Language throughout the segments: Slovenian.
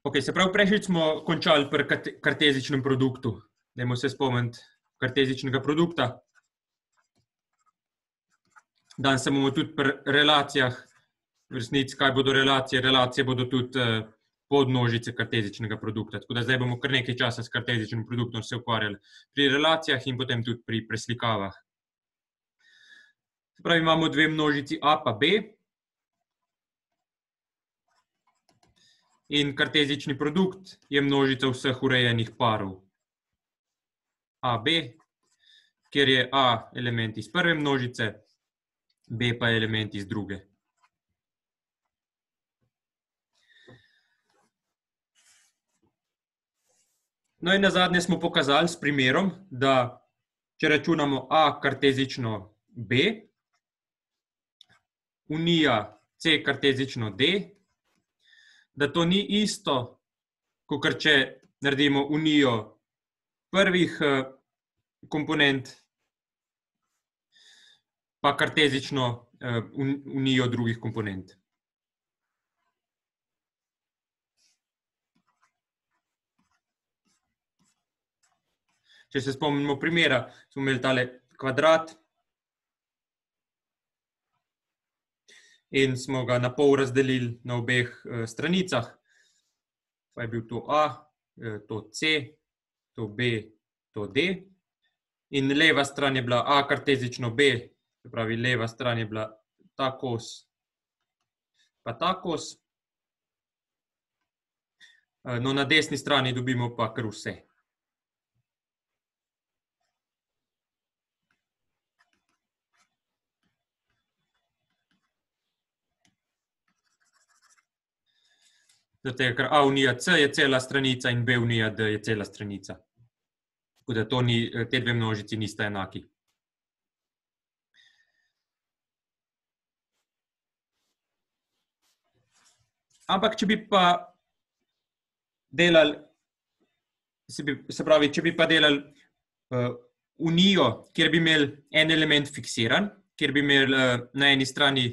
Ok, se pravi, prejšič smo končali pri kartezičnem produktu. Dajmo se spomniti kartezičnega produkta. Danes se bomo tudi pri relacijah, v resnici, kaj bodo relacije. Relacije bodo tudi podmnožice kartezičnega produkta. Tako da zdaj bomo kar nekaj časa s kartezičnim produktom se ukvarjali pri relacijah in potem tudi pri preslikavah. Se pravi, imamo dve množici A pa B. In kartezični produkt je množica vseh urejenih parov AB, kjer je A element iz prve množice, B pa element iz druge. No in nazadnje smo pokazali s primerom, da če računamo A kartezično B, unija C kartezično D, da to ni isto, kakor če naredimo unijo prvih komponent, pa kartezično unijo drugih komponent. Če se spomnimo primera, smo imeli tale kvadrat in smo ga na pol razdelili na obeh stranicah. Pa je bil to A, to C, to B, to D. In leva stran je bila A kartezično B, se pravi, leva stran je bila ta kos, pa ta kos. No, na desni strani dobimo pa kar vse. Zato, ker A unija C je cela stranica in B unija D je cela stranica. Tako da te dve množici nista enaki. Ampak, če bi pa delali, se pravi, če bi pa delali unijo, kjer bi imeli en element fiksiran, kjer bi imeli na eni strani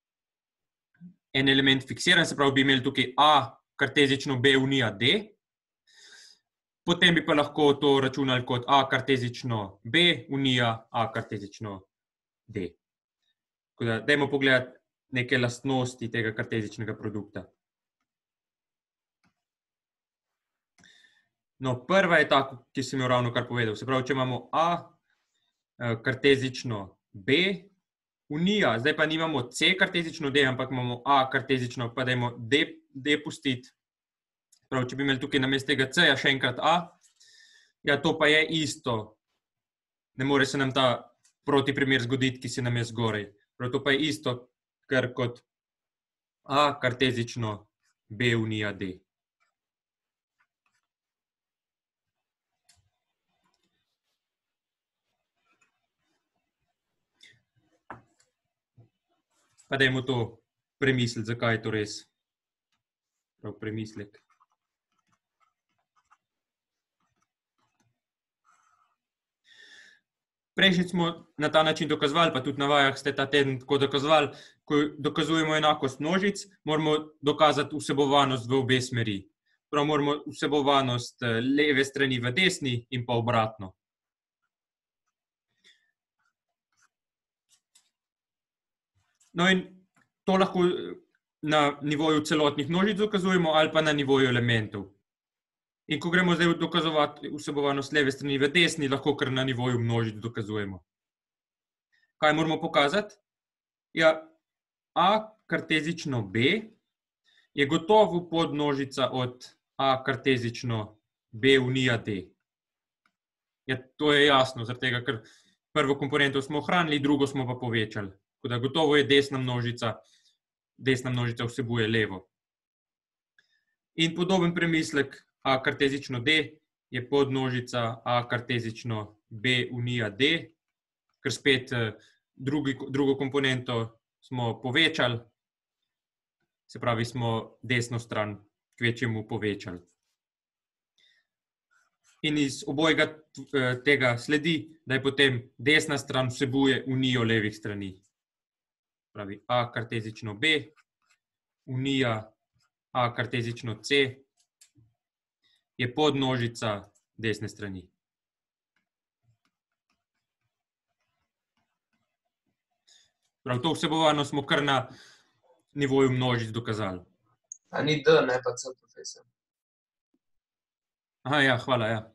en element fiksiran, se pravi, bi imeli tukaj A kartezično B unija D, potem bi pa lahko to računali kot A kartezično B unija A kartezično D. Tako da, dajmo pogledati neke lastnosti tega kartezičnega produkta. No, prva je ta, ki sem jo ravno kar povedal. Se pravi, če imamo A kartezično B unija, zdaj pa nimamo C kartezično D, ampak imamo A kartezično, pa dajmo D pustiti. Prav, če bi imeli tukaj namesto tega C-ja še enkrat A, ja, to pa je isto. Ne more se nam ta protiprimer zgoditi, ki se nam je zgoraj. Prav, to pa je isto, kar kot A kartezično B unija D. Pa dajmo to premisliti, zakaj je to res. Prav, premislek. Prejšnjič smo na ta način dokazovali, pa tudi na vajah ste ta teden tako dokazovali, ko dokazujemo enakost množic, moramo dokazati vsebovanost v obe smeri. Prav, moramo vsebovanost leve strani v desni in pa obratno. No in to lahko na nivoju celotnih množic dokazujemo ali pa na nivoju elementov. In ko gremo zdaj dokazovati vsebovanost leve strani v desni, lahko kar na nivoju množic dokazujemo. Kaj moramo pokazati? Ja, A kartezično B je gotovo podmnožica od A kartezično B unija D. Ja, to je jasno, zaradi tega, ker prvo komponento smo ohranili, drugo smo pa povečali. Tako da gotovo je desna množica vsebuje levo. In podoben premislek A kartezično D je podmnožica A kartezično B unija D, ker spet drugo komponento smo povečali, se pravi, smo desno stran kvečjemu povečali. In iz obojega tega sledi, da je potem desna stran vsebuje unijo levih strani. Pravi A kartezično B, unija A kartezično C je podmnožica desne strani. Prav, to vsebovano smo kar na nivoju množic dokazali. A ni D, ne pa C, profesor. Aha, ja, hvala, ja.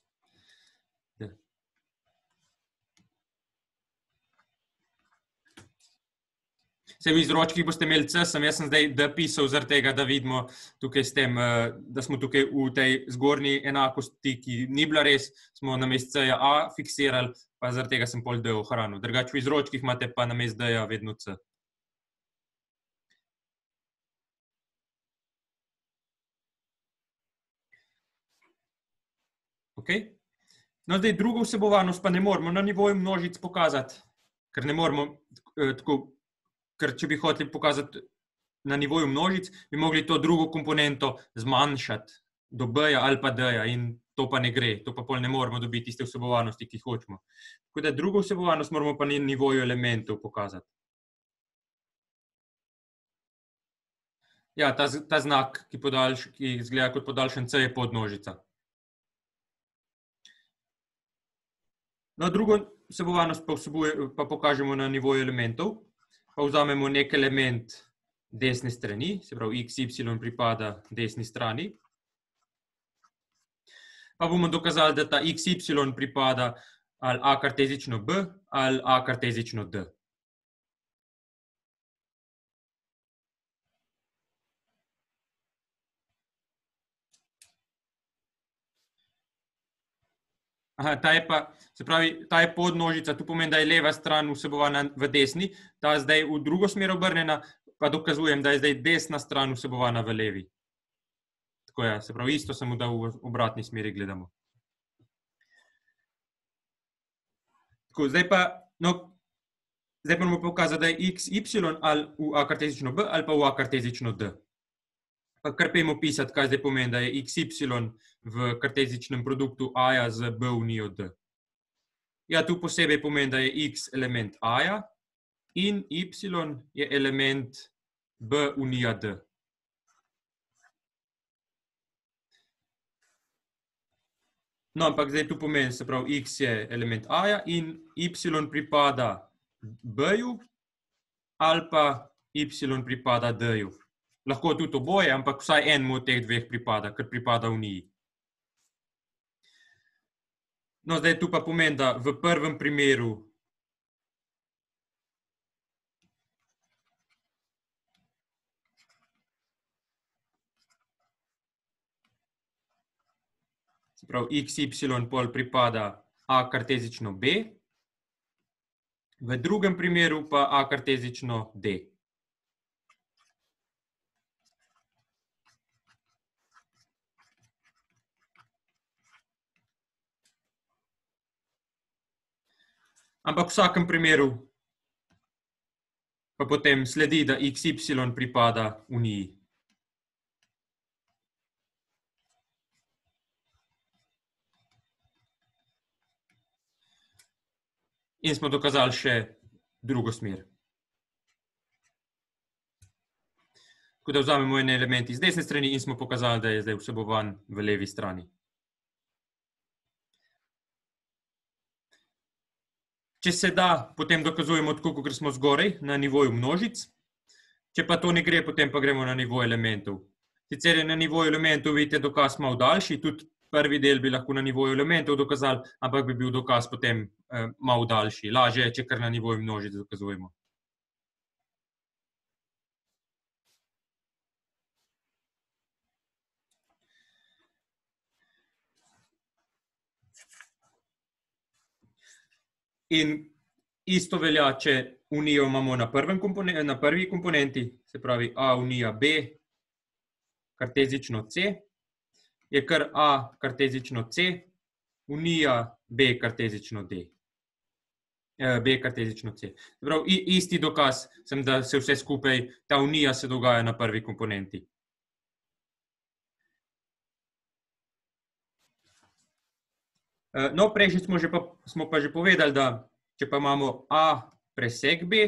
Se v izročkih boste imeli C, jaz sem zdaj D pisal zaradi tega, da vidimo tukaj s tem, da smo tukaj v tej zgornji enakosti, ki ni bila res, smo namesto C-ja A fiksirali, pa zaradi tega sem pol D ohranil. Drugače v izročkih imate pa namesto D-ja vedno C. Okay. No, zdaj drugo vsebovanost pa ne moramo na nivoju množic pokazati, ker ne moramo tako, ker če bi hoteli pokazati na nivoju množic, bi mogli to drugo komponento zmanjšati do B-ja ali pa D-ja in to pa ne gre, to pa pol ne moramo dobiti tiste vsebovanosti, ki jih hočemo. Tako da drugo vsebovanost moramo pa na nivoju elementov pokazati. Ja, ta znak, ki izgleda kot podaljšan C, je podmnožica. No, drugo vsebovanost pa pokažemo na nivoju elementov. Pa vzamemo nek element desne strani, se pravi x, y pripada desni strani. Pa bomo dokazali, da ta x, y pripada ali A kartezično B ali A kartezično D. Aha, ta je podmnožica, to pomeni, da je leva stran vsebovana v desni, ta zdaj v drugo smer obrnjena, pa dokazujem, da je zdaj desna stran vsebovana v levi. Tako je, se pravi, isto samo da v obratni smeri gledamo. Tako, zdaj pa moramo pokazati, da je x, y ali v A kartezično B ali pa v A kartezično D. Pa kar pejmo pisati, kaj zdaj pomeni, da je x, y v kartezičnem produktu A-ja z B unijo D. Ja, tu posebej pomeni, da je x element A-ja in y je element B unija D. No, ampak zdaj tu pomeni, se pravi, x je element A-ja in y pripada B-ju ali pa y pripada D-ju. Lahko tudi oboje, ampak vsaj enemu od teh dveh pripada, ker pripada uniji. No, zdaj tu pa pomeni, da v prvem primeru se pravi, x, y pol pripada A kartezično B, v drugem primeru pa A kartezično D. Ampak v vsakem primeru pa potem sledi, da x, y pripada uniji. In smo dokazali še drugo smer. Tako da vzamemo en element iz desne strani in smo pokazali, da je zdaj vsebovan v levi strani. Če se da, potem dokazujemo tako, kot smo zgoraj, na nivoju množic. Če pa to ne gre, potem pa gremo na nivo elementov. Sicer je na nivoju elementov, vidite, dokaz malo daljši, tudi prvi del bi lahko na nivoju elementov dokazali, ampak bi bil dokaz potem malo daljši. Lažje je, če kar na nivoju množic dokazujemo. In isto velja, če unijo imamo na prvi komponenti, se pravi A unija B kartezično C, je kar A kartezično C unija B kartezično D. B kartezično C. Se pravi, isti dokaz, sem, da se vse skupaj, ta unija se dogaja na prvi komponenti. No, prejšnjič smo pa že povedali, da če pa imamo A presek B,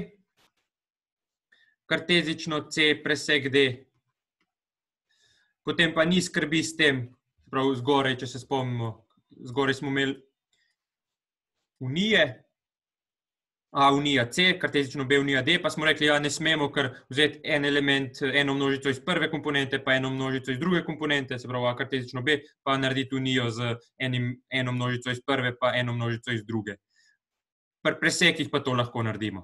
kartezično C presek D, potem pa ni skrbi s tem, pravi zgoraj, če se spomnimo, zgoraj smo imeli unije, A unija C, kartezično B unija D, pa smo rekli, ja, ne smemo kar vzeti en element, eno množico iz prve komponente, pa eno množico iz druge komponente, se pravi A kartezično B, pa narediti unijo z eno množico iz prve, pa eno množico iz druge. Pri presekih pa to lahko naredimo.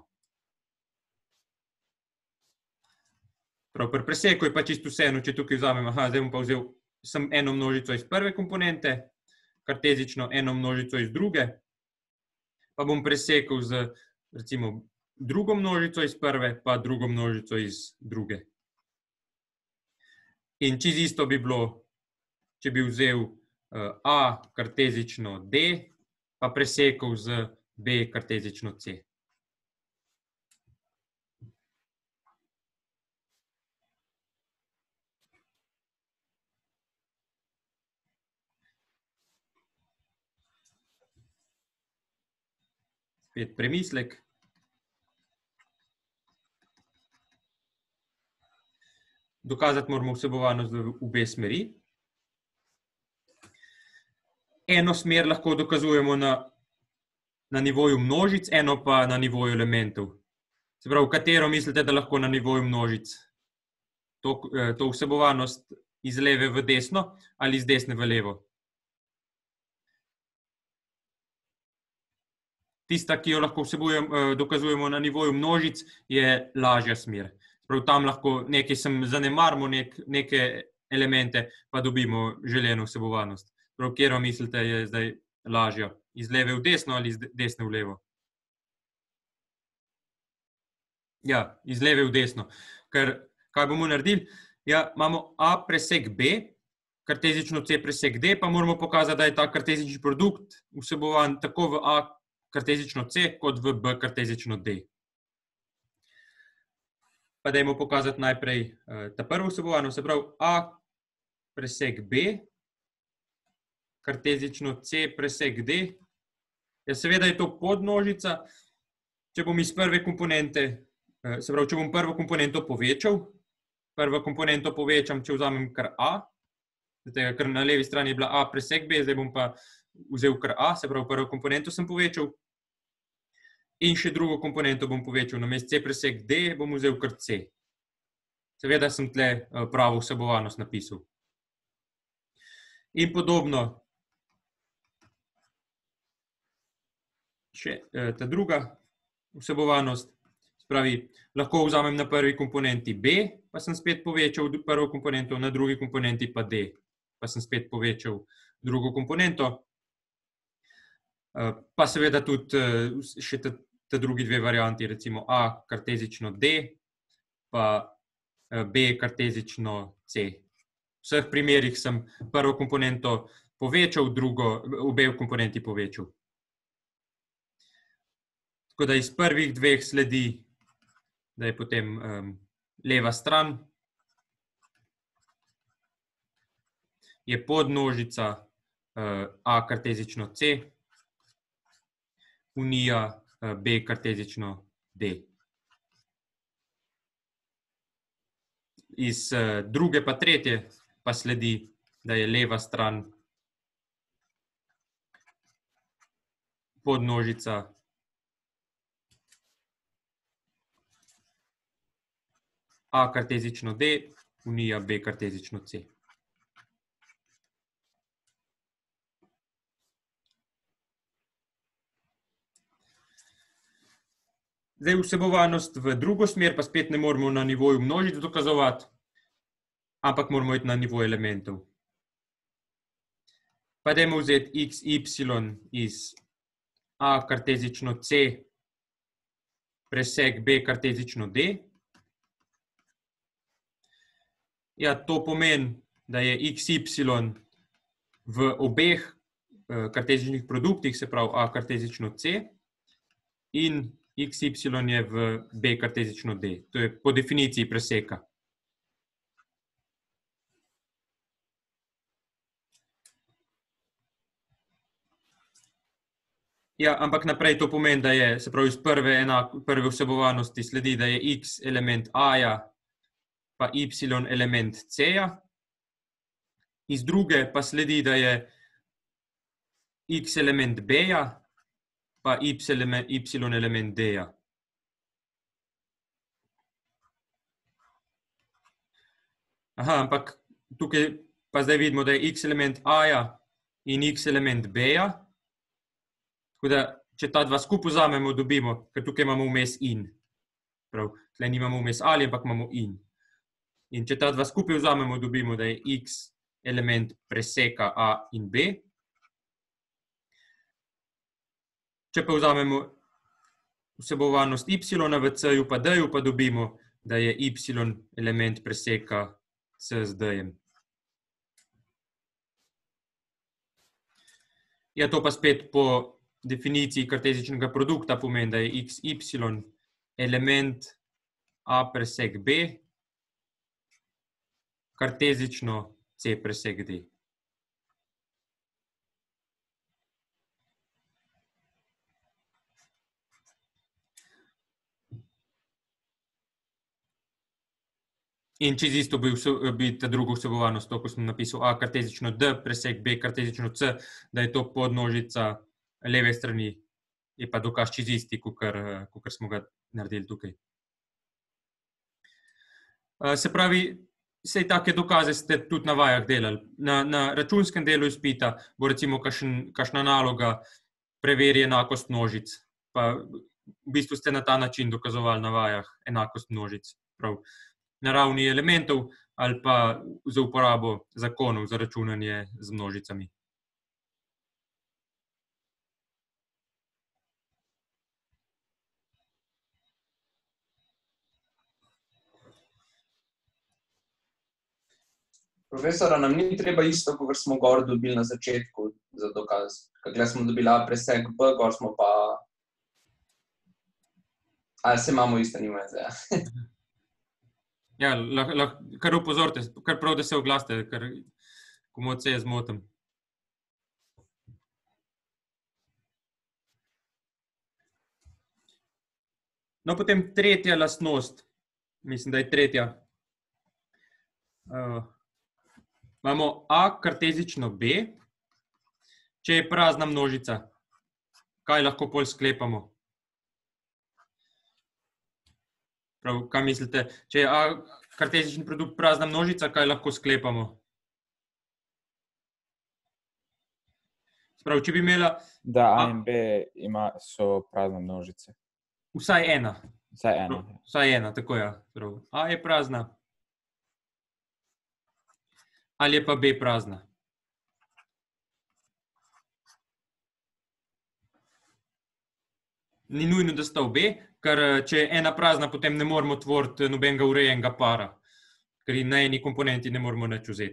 Prav, pri preseku je pa čisto vseeno, če tukaj vzamem, zdaj bom pa vzel sem eno množico iz prve komponente, kartezično eno množico iz druge, pa bom presekal z recimo drugo množico iz prve, pa drugo množico iz druge. In čisto isto bi bilo, če bi vzel A kartezično D, pa presekal z B kartezično C. Spet premislek. Dokazati moramo vsebovanost v obe smeri. Eno smer lahko dokazujemo na nivoju množic, eno pa na nivoju elementov. Se pravi, katero mislite, da lahko na nivoju množic? To vsebovanost iz leve v desno ali iz desne v levo? Tista, ki jo lahko dokazujemo na nivoju množic, je lažja smer. Prav tam lahko nekaj zanemarimo, neke elemente, pa dobimo želeno vsebovanost. Prav, katero mislite, je zdaj lažja? Iz leve v desno ali iz desne v levo? Ja, iz leve v desno. Ker, kaj bomo naredili? Ja, imamo A presek B, kartezično C presek D, pa moramo pokazati, da je ta kartezični produkt vsebovan tako v A kartezično C, kot v B kartezično D. Pa dajmo pokazati najprej ta prvo vsebovano, se pravi A presek B, kartezično C presek D. Ja, seveda je to podmnožica, če bom iz prve komponente, se pravi, če bom prvo komponento povečal, prvo komponento povečam, če vzamem kar A, ker na levi strani je bila A presek B, zdaj bom pa vzel kar A, se pravi, prvo komponento sem povečal in še drugo komponento bom povečal. Namesto C presek D bom vzel kar C. Seveda sem tle pravo vsebovanost napisal. In podobno še ta druga vsebovanost, spravi, lahko vzamem na prvi komponenti B, pa sem spet povečal prvo komponento, na drugi komponenti pa D, pa sem spet povečal drugo komponento. Pa seveda tudi še ta drugi dve varianti, recimo A kartezično D, pa B kartezično C. V vseh primerih sem prvo komponento povečal, drugo, obe komponenti povečal. Tako da iz prvih dveh sledi, da je potem leva stran, je podmnožica A kartezično C, unija B kartezično D. Iz druge pa tretje pa sledi, da je leva stran podmnožica A kartezično D, unija B kartezično C. Zdaj vsebovanost v drugo smer pa spet ne moramo na nivoju množic dokazovati, ampak moramo iti na nivo elementov. Pa dajmo vzeti x, y iz A kartezično C presek B kartezično D. Ja, to pomeni, da je x, y v obeh kartezičnih produktih, se pravi A kartezično C, in x, y je v B kartezično D. To je po definiciji preseka. Ja, ampak naprej to pomeni, da je, se pravi, iz prve vsebovanosti sledi, da je x element A-ja, pa y element C-ja. iz druge pa sledi, da je x element b-ja, pa y element d-ja. Aha, ampak tukaj pa zdaj vidimo, da je x element a-ja in x element b-ja. Tako da, če ta dva skupaj vzamemo, dobimo, ker tukaj imamo vmes in. Prav, tle nimamo vmes ali, ampak imamo in. In če ta dva skupaj vzamemo, dobimo, da je x element preseka a in b. Če pa vzamemo vsebovanost y v c-ju pa d-ju, pa dobimo, da je y element preseka c z d-jem. Ja, to pa spet po definiciji kartezičnega produkta pomeni, da je xy element a presek b kartezično c presek d. In čez isto bi ta drugo vsebovanost, to, ko sem napisal a kartezično d presek b kartezično c, da je to podmnožica leve strani, je pa dokaz čez isti, kakor smo ga naredili tukaj. Se pravi, saj take dokaze ste tudi na vajah delali. Na računskem delu izpita bo recimo kakšna naloga preveri enakost množic, pa v bistvu ste na ta način dokazovali na vajah enakost množic, prav na ravni elementov ali pa za uporabo zakonov za računanje z množicami. Profesor, nam ni treba isto, kot smo gor dobili na začetku za dokaz. Kakle smo dobili a presek b, gor smo pa... Ali se imamo isto, nima zdaj? Ja, kar upozorite, kar prav, da se oglasite, ker komod se je zmotim. No, potem tretja lastnost, mislim, da je tretja. Imamo a kartezično b, če je prazna množica, kaj lahko pol sklepamo? Prav, kaj mislite? Če je a kartezični produkt prazna množica, kaj lahko sklepamo? Prav, če bi imela... Da a in b so prazne množice. Vsaj ena. Vsaj ena. Vsaj ena, tako ja. Prav. A je prazna. Ali je pa b prazna? Ni nujno, da sta obe, ker če je ena prazna, potem ne moramo tvoriti nobenega urejenega para, ker na eni komponenti ne moramo nič vzeti.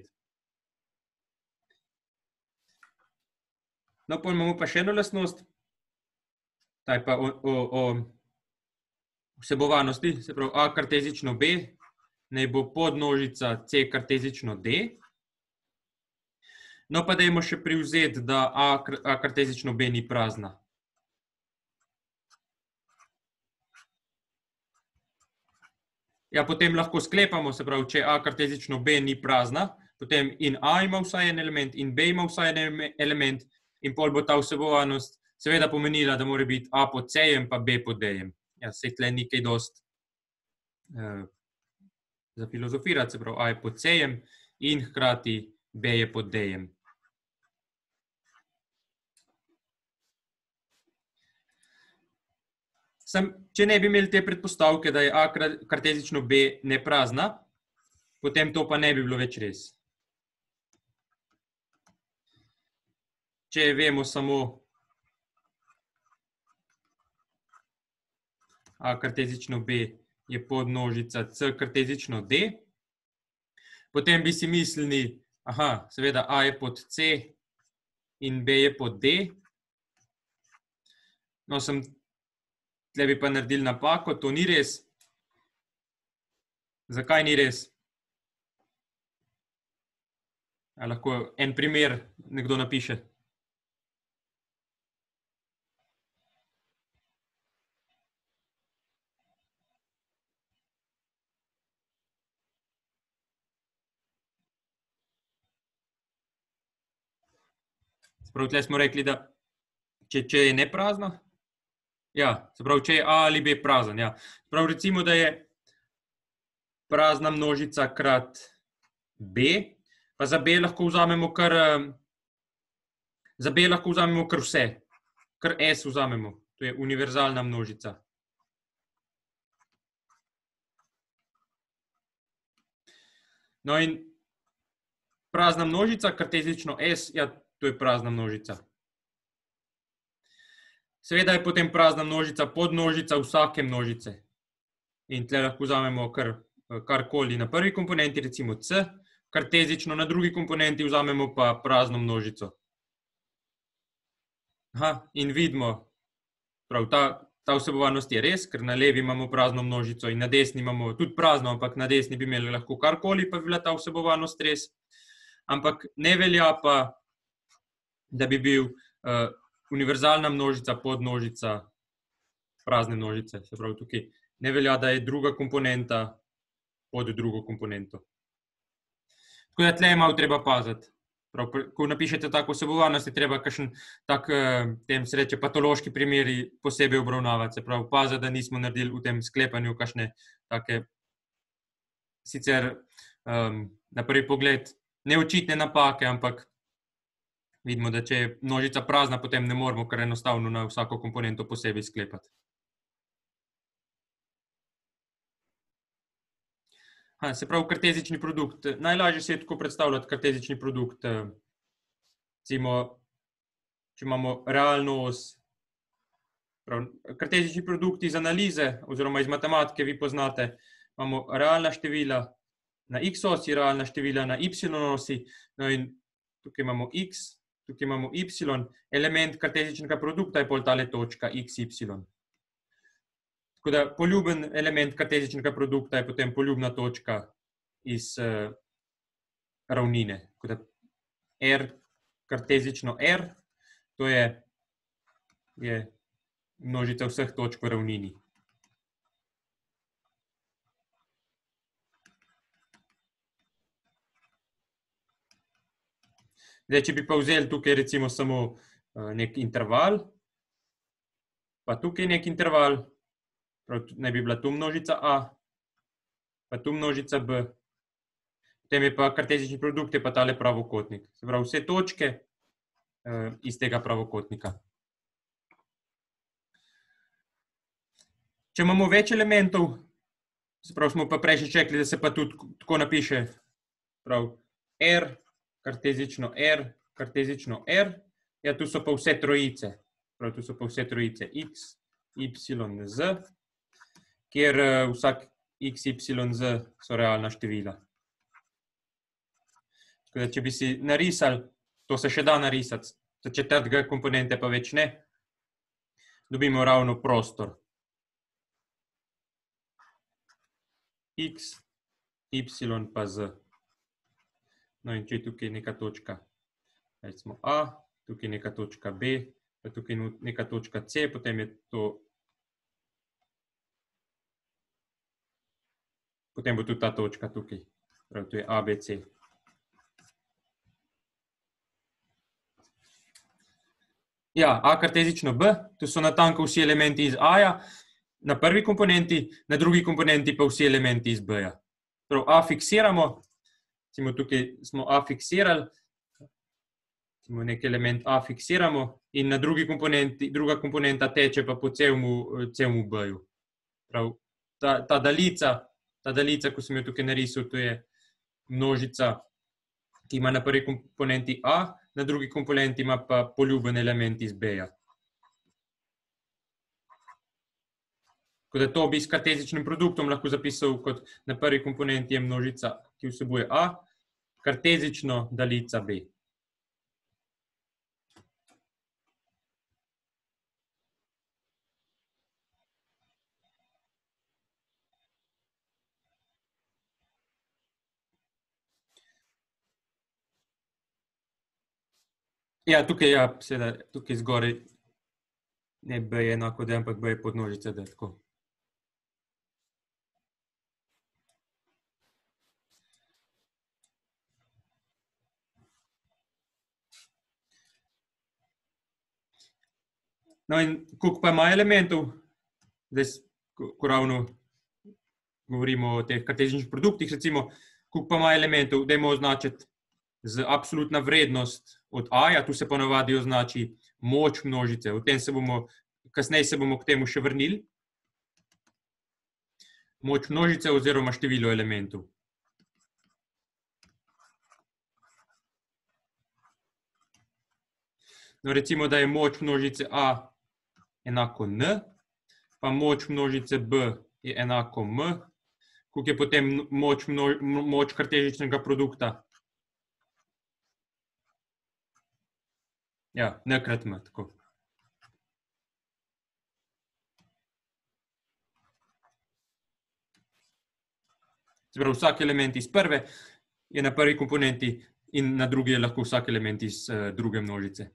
No, potem imamo pa še eno lastnost, ta je pa o vsebovanosti, se pravi a kartezično b, naj bo podmnožica c kartezično d. No, pa dajmo še privzeti, da a kartezično b ni prazna. Ja, potem lahko sklepamo, se pravi, če a kartezično b ni prazna, potem in a ima vsaj en element, in b ima vsaj en element, in pol bo ta vsebovanost seveda pomenila, da mora biti a pod c-jem, pa b pod d-jem. Ja, saj tle ni kaj dosti za filozofirati, se pravi, a je pod c-jem in hkrati b je pod d-jem. Če ne bi imeli te predpostavke, da je a kartezično b neprazna, potem to pa ne bi bilo več res. Če vemo samo a kartezično b je podmnožica c kartezično d, potem bi si mislili, seveda a je pod c in b je pod d. No, tle bi pa naredili napako, to ni res. Zakaj ni res? A lahko en primer nekdo napiše? Se pravi, tle smo rekli, da če je neprazno, ja, se pravi, če je A ali B prazen, ja. Se pravi, recimo, da je prazna množica krat B, pa za B lahko vzamemo kar vse, kar S vzamemo, to je univerzalna množica. No in prazna množica, kartezično S, ja, to je prazna množica. Seveda je potem prazna množica podmnožica vsake množice. In tle lahko vzamemo karkoli na prvi komponenti, recimo C, kartezično na drugi komponenti vzamemo pa prazno množico. In vidimo, prav, ta vsebovanost je res, ker na levi imamo prazno množico in na desni imamo tudi prazno, ampak na desni bi imeli lahko karkoli, pa bi bila ta vsebovanost res. Ampak ne velja pa, da bi bil univerzalna množica podmnožica prazne množice. Se pravi, tukaj ne velja, da je druga komponenta pod drugo komponento. Tako da tle je malo treba paziti. Prav, ko napišete tako vsebovanost, je treba kakšen tak, tem se reče, patološki primeri posebej obravnavati. Se pravi, paziti, da nismo naredili v tem sklepanju kakšne take sicer na prvi pogled neočitne napake, ampak vidimo, da če je množica prazna, potem ne moramo kar enostavno na vsako komponento posebej sklepati. Se pravi, kartezični produkt. Najlažje se je tako predstavljati kartezični produkt. Recimo, če imamo realno os. Kartezični produkt iz analize oziroma iz matematike vi poznate. Imamo realna števila na x osi, realna števila na y osi. No in tukaj imamo x, tukaj imamo y. Element kartezičnega produkta je pol tale točka x, y. Tako da poljuben element kartezičnega produkta je potem poljubna točka iz ravnine. Tako da R, kartezično R, to je množica vseh točk v ravnini. Zdaj, če bi pa vzeli tukaj recimo samo nek interval, pa tukaj nek interval, naj bi bila tu množica A, pa tu množica B, potem je pa kartezični produkt, je pa tale pravokotnik. Se pravi, vse točke iz tega pravokotnika. Če imamo več elementov, se pravi, smo pa prej še rekli, da se pa tudi tako napiše, prav, R, kartezično R, ja, tu so pa vse trojice, prav, tu so pa vse trojice X, Y, Z, kjer vsak X, Y, Z so realna števila. Tako da, če bi si narisali, to se še da narisati, za četrtega komponente pa več ne, dobimo ravno prostor. X, Y pa Z. No in če je tukaj neka točka, recimo A, tukaj neka točka B, pa tukaj neka točka C, potem je to, potem bo tudi ta točka tukaj, prav, to je A, B, C. Ja, A kartezično B, tu so natanko vsi elementi iz A-ja, na prvi komponenti, na drugi komponenti pa vsi elementi iz B-ja. Prav, A fiksiramo, recimo tukaj smo A fiksirali, recimo nek element A fiksiramo in na drugi komponenti, druga komponenta teče pa po celemu B-ju. Prav, ta daljica, ko sem jo tukaj narisal, to je množica, ki ima na prvi komponenti A, na drugi komponenti ima pa poljuben element iz B-ja. Tako da to bi s kartezičnim produktom lahko zapisal kot na prvi komponenti je množica, ki vsebuje A, kartezično daljica B. Ja, tukaj, ja, seveda, tukaj zgoraj ne B je enako D, ampak B je podmnožica D, tako. No in koliko pa ima elementov, zdaj, ko ravno govorimo o teh kartezijskih produktih, recimo, koliko pa ima elementov, dajmo označiti z absolutna vrednost od A-ja, tu se ponavadi označi moč množice, kasneje se bomo k temu še vrnili. Moč množice oziroma število elementov. No, recimo, da je moč množice A enako N, pa moč množice B je enako M, koliko je potem moč kartezičnega produkta? Ja, N krat M, tako. Se pravi, vsak element iz prve je na prvi komponenti in na drugi je lahko vsak element iz druge množice.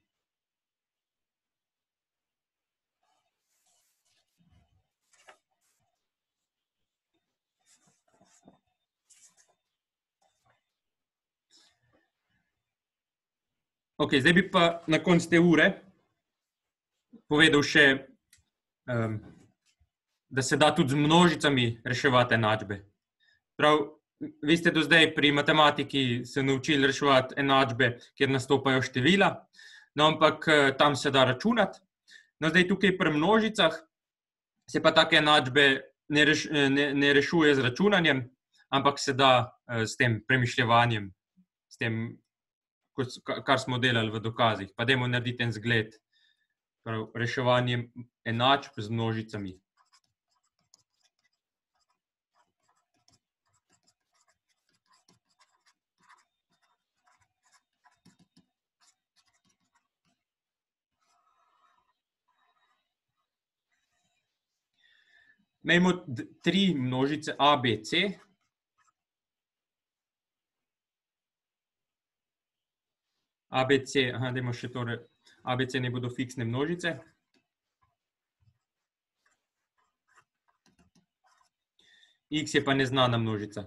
Ok, zdaj bi pa na koncu te ure povedal še, da se da tudi z množicami reševati enačbe. Prav, vi ste do zdaj pri matematiki se naučili reševati enačbe, kjer nastopajo števila, no, ampak tam se da računati. No, zdaj tukaj pri množicah se pa take enačbe ne rešuje z računanjem, ampak se da s tem premišljevanjem, s tem, kar smo delali v dokazih. Pa dajmo narediti en zgled, prav, reševanjem enačb z množicami. Imamo 3 množice A, B, C. ABC, dajmo še torej, ABC ne bodo fiksne množice. X je pa neznana množica.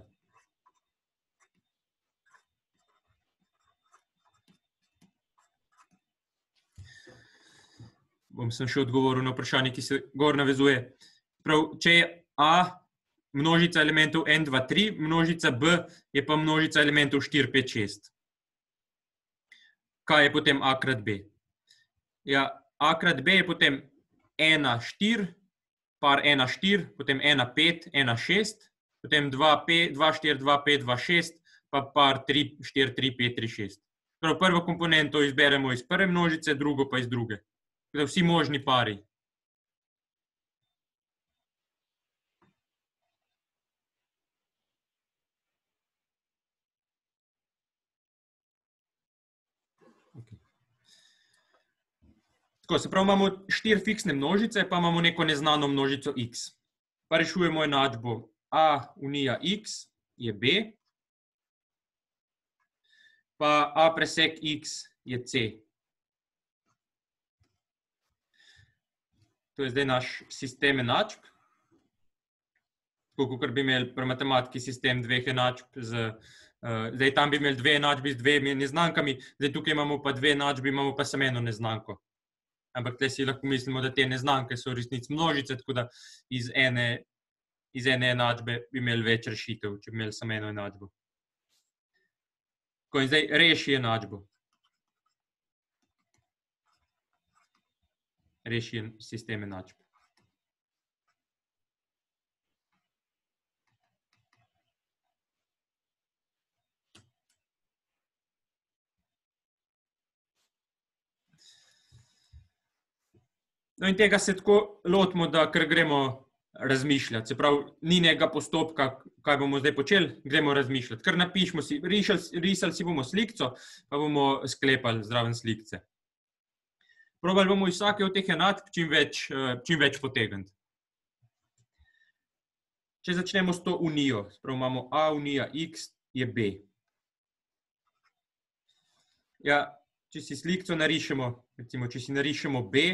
Bom sem še odgovoril na vprašanje, ki se gor navezuje. Prav, če je A množica elementov n, 2, 3, množica B je pa množica elementov 4, 5, 6. Kaj je potem A krat B? Ja, A krat B je potem 1, 4, par 1, 4, potem 1, 5, 1, 6, potem 2, 5, 2, 4, 2, 5, 2, 6, pa par 3, 4, 3, 5, 3, 6. Prav, prvo komponento izberemo iz prve množice, drugo pa iz druge. Vsi možni pari. Tako, se pravi, imamo 4 fiksne množice, pa imamo neko neznano množico x. Pa rešujemo enačbo A unija x je B, pa A presek x je C. To je zdaj naš sistem enačb. Tako, kot bi imeli pri matematiki sistem dveh enačb, zdaj tam bi imeli 2 enačbi z 2 neznankami, zdaj tukaj imamo pa 2 enačbi, imamo pa samo eno neznanko. Ampak tukaj si lahko mislimo, da te neznanke so v resnici množice, tako da iz ene enačbe bi imeli več rešitev, če bi imeli samo eno enačbo. Tako, in zdaj reši enačbo. Reši sistem enačb. No in tega se tako lotimo, da ker gremo razmišljati. Se pravi, ni nekega postopka, kaj bomo zdaj počeli, gremo razmišljati. Ker napišemo si, risali si bomo slikco, pa bomo sklepali zraven slikce. Probali bomo iz vsake od teh enačb čim več potegniti. Če začnemo s to unijo, se pravi, imamo A unija x je B. Ja, če si slikco narišemo, recimo, če si narišemo B,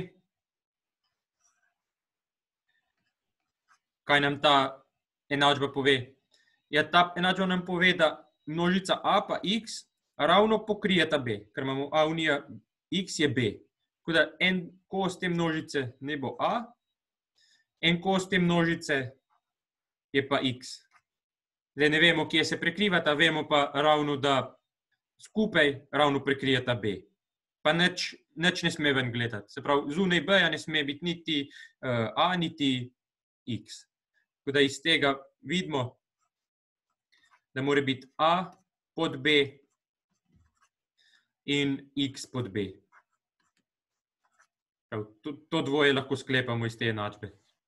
kaj nam ta enačba pove? Ja, ta enačba nam pove, da množica A pa x ravno pokrijeta B, ker imamo A unija x je B. Tako da en kos te množice ne bo A, en kos te množice je pa X. Zdaj ne vemo, kje se prekrivata, vemo pa ravno, da skupaj ravno prekrijata B. Pa nič ne sme ven gledati. Se pravi, zunaj B-ja ne sme biti niti A, niti X. Tako da iz tega vidimo, da mora biti A pod B in X pod B. To dvoje lahko sklepamo iz te enačbe.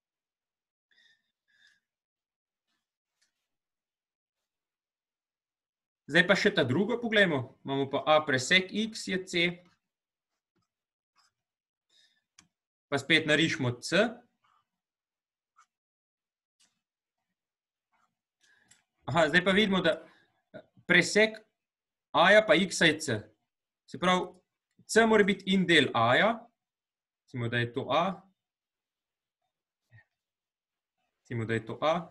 Zdaj pa še ta drugo poglejmo. Imamo pa A presek X je C. Pa spet narišemo C. Aha, zdaj pa vidimo, da presek A-ja pa X-a je C. Se pravi, C mora biti in del A-ja. Recimo, da je to A. Recimo, da je to A.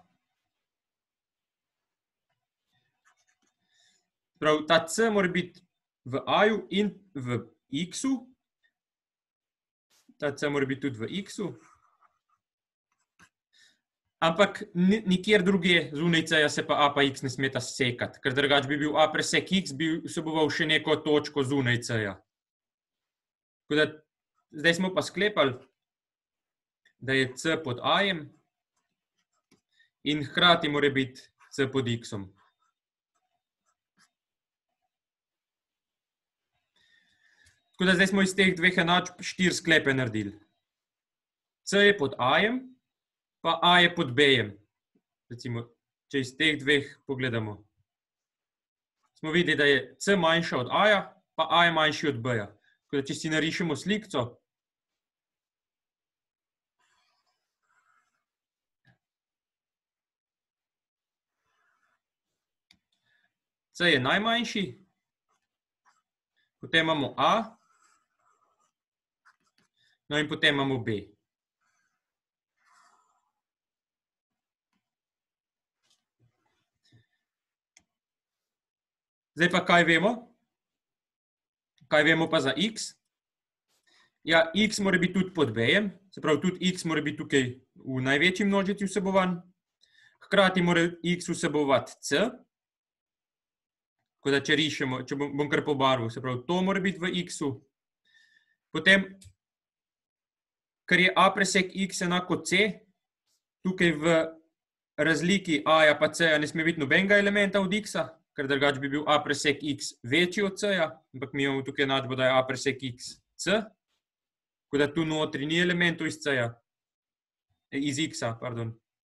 Prav, ta C mora biti v A-ju in v X-u. Ta C mora biti tudi v X-u. Ampak nikjer druge zunaj C-ja se pa A pa X ne smeta sekati, ker drugače bi bil A presek X, bi vseboval še neko točko zunaj C-ja. Tako da, zdaj smo pa sklepali, da je C pod A-jem in hkrati mora biti C pod X-om. Tako da zdaj smo iz teh dveh enačb 4 sklepe naredili. C je pod A-jem, pa A je pod B-jem. Recimo, če iz teh dveh pogledamo. Smo videli, da je C manjša od A-ja, pa A je manjši od B-ja. Tako da, če si narišemo slikco, C je najmanjši, potem imamo A, no in potem imamo B. Zdaj pa kaj vemo? Kaj vemo pa za X? Ja, X mora biti tudi pod B-jem, se pravi, tudi X mora biti tukaj v največji množici vsebovan. Hkrati mora X vsebovati C. Tako da, če rišemo, če bom kar pobarval, se pravi, to mora biti v X-u. Potem, ker je A presek X enako C, tukaj v razliki A-ja pa C-ja ne sme biti nobenega elementa od X-a, ker drugače bi bil A presek X večji od C-ja, ampak mi imamo tukaj enačbo, da je A presek X C, tako da tu notri ni elementov iz C-ja, iz X-a, pardon.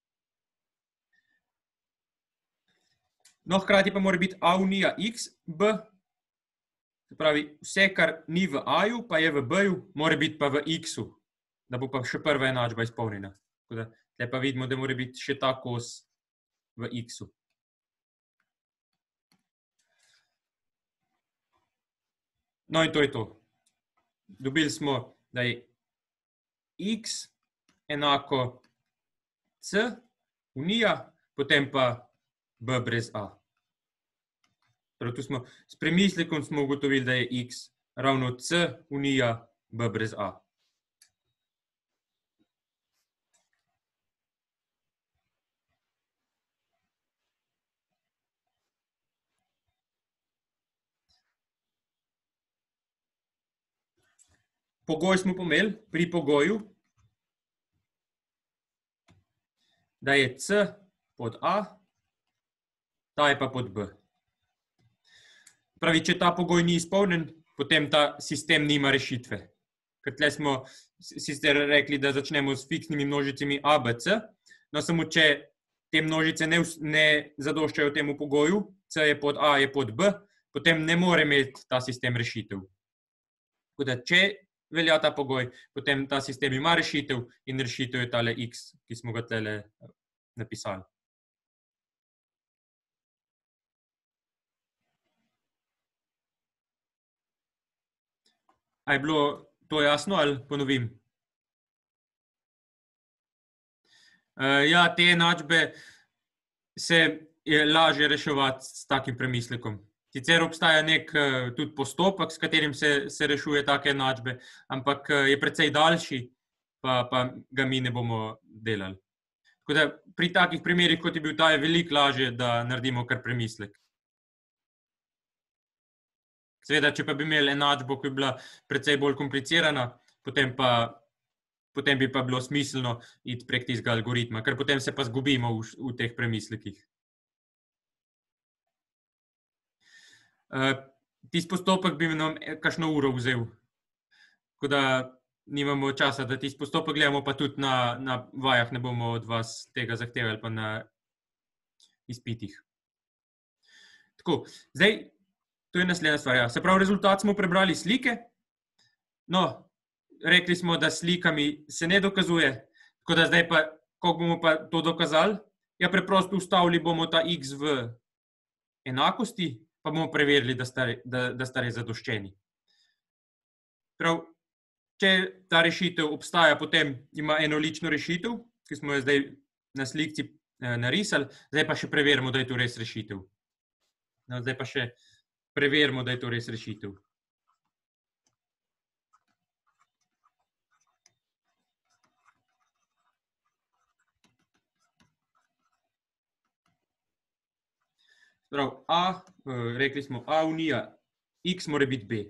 No, hkrati pa mora biti A unija X, B, se pravi, vse, kar ni v A-ju, pa je v B-ju, mora biti pa v X-u, da bo pa še prva enačba izpolnjena. Tako da, tukaj pa vidimo, da mora biti še ta kos v X-u. No in to je to. Dobili smo, da je X enako C unija, potem pa B brez A. Torej, tu smo s premislekom smo ugotovili, da je X ravno C unija B brez A. Pogoj smo pomeli pri pogoju, da je C pod A, ta je pa pod B. Pravi, če ta pogoj ni izpolnjen, potem ta sistem nima rešitve. Ker tle smo sicer rekli, da začnemo s fiksnimi množicami A, B, C, no samo če te množice ne zadoščajo temu pogoju, C je pod A, je pod B, potem ne more imeti ta sistem rešitev. Tako da, če velja ta pogoj, potem ta sistem ima rešitev in rešitev je tale X, ki smo ga tele napisali. A je bilo to jasno ali ponovim? Ja, te enačbe se je lažje reševati s takim premislekom. Sicer obstaja nek tudi postopek, s katerim se rešuje take enačbe, ampak je precej daljši, pa ga mi ne bomo delali. Tako da pri takih primerih, kot je bil ta, je veliko lažje, da naredimo kar premislek. Seveda, če pa bi imeli enačbo, ki bi bila precej bolj komplicirana, potem bi pa bilo smiselno iti prek tistega algoritma, ker potem se pa zgubimo v teh premislekih. Tisti postopek bi nam kakšno uro vzel. Tako da nimamo časa, da tisti postopek gledamo, pa tudi na vajah ne bomo od vas tega zahtevali, pa na izpitih. Tako, zdaj, to je naslednja stvar. Ja. Se pravi, rezultat smo prebrali slike. No, rekli smo, da slikami se ne dokazuje, tako da zdaj pa, kako bomo pa to dokazali? Ja, preprosto ustavili bomo ta x v enakosti, pa bomo preverili, da sta res zadoščeni. Prav, če ta rešitev obstaja, potem ima enolično rešitev, ki smo jo zdaj na slikci narisali, zdaj pa še preverimo, da je to res rešitev. No, zdaj pa še preverimo, da je to res rešitev. Prav, rekli smo A unija X mora biti B.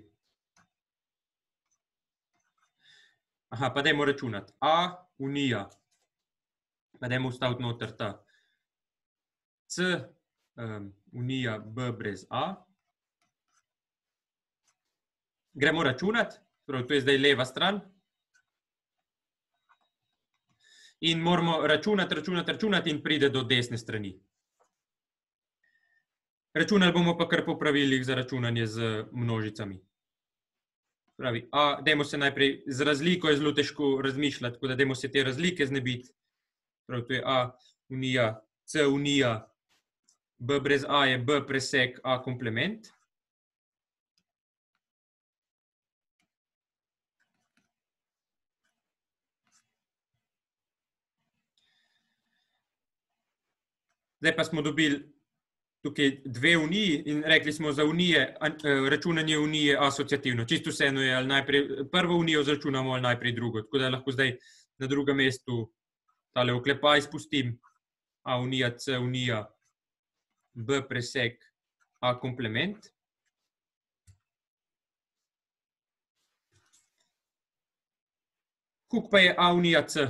Aha, pa dajmo računati. A unija, pa dajmo vstaviti noter ta C unija B brez A. Gremo računati, prav, to je zdaj leva stran. In moramo računati in pride do desne strani. Računali bomo pa kar po pravilih za računanje z množicami. Pravi, dajmo se najprej, z razliko je zelo težko razmišljati, tako da dajmo se te razlike znebiti. Pravi, to je A unija, C unija, B brez A je B presek A komplement. Zdaj pa smo dobili tukaj dve uniji in rekli smo za unije, računanje unije asociativno. Čisto vseeno je, ali najprej prvo unijo zračunamo ali najprej drugo. Tako da lahko zdaj na drugem mestu tale oklepaj spustim. A unija, C unija, B presek A komplement. Koliko pa je A unija C?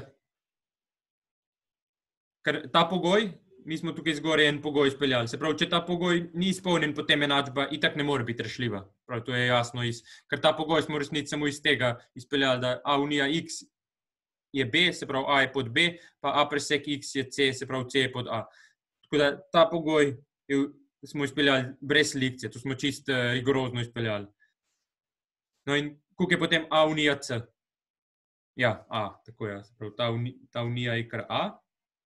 Ker ta pogoj, mi smo tukaj zgoraj en pogoj izpeljali. Se pravi, če ta pogoj ni izpolnjen, potem enačba itak ne more biti rešljiva. Prav, to je jasno, ker ta pogoj smo resnici samo iz tega izpeljali, da A unija X je B, se pravi A je pod B, pa A presek X je C, se pravi C je pod A. Tako da ta pogoj smo izpeljali brez selekcije, to smo čisto rigorozno izpeljali. No in koliko je potem A unija C? Ja, A, tako je. Se pravi, ta unija je kar A.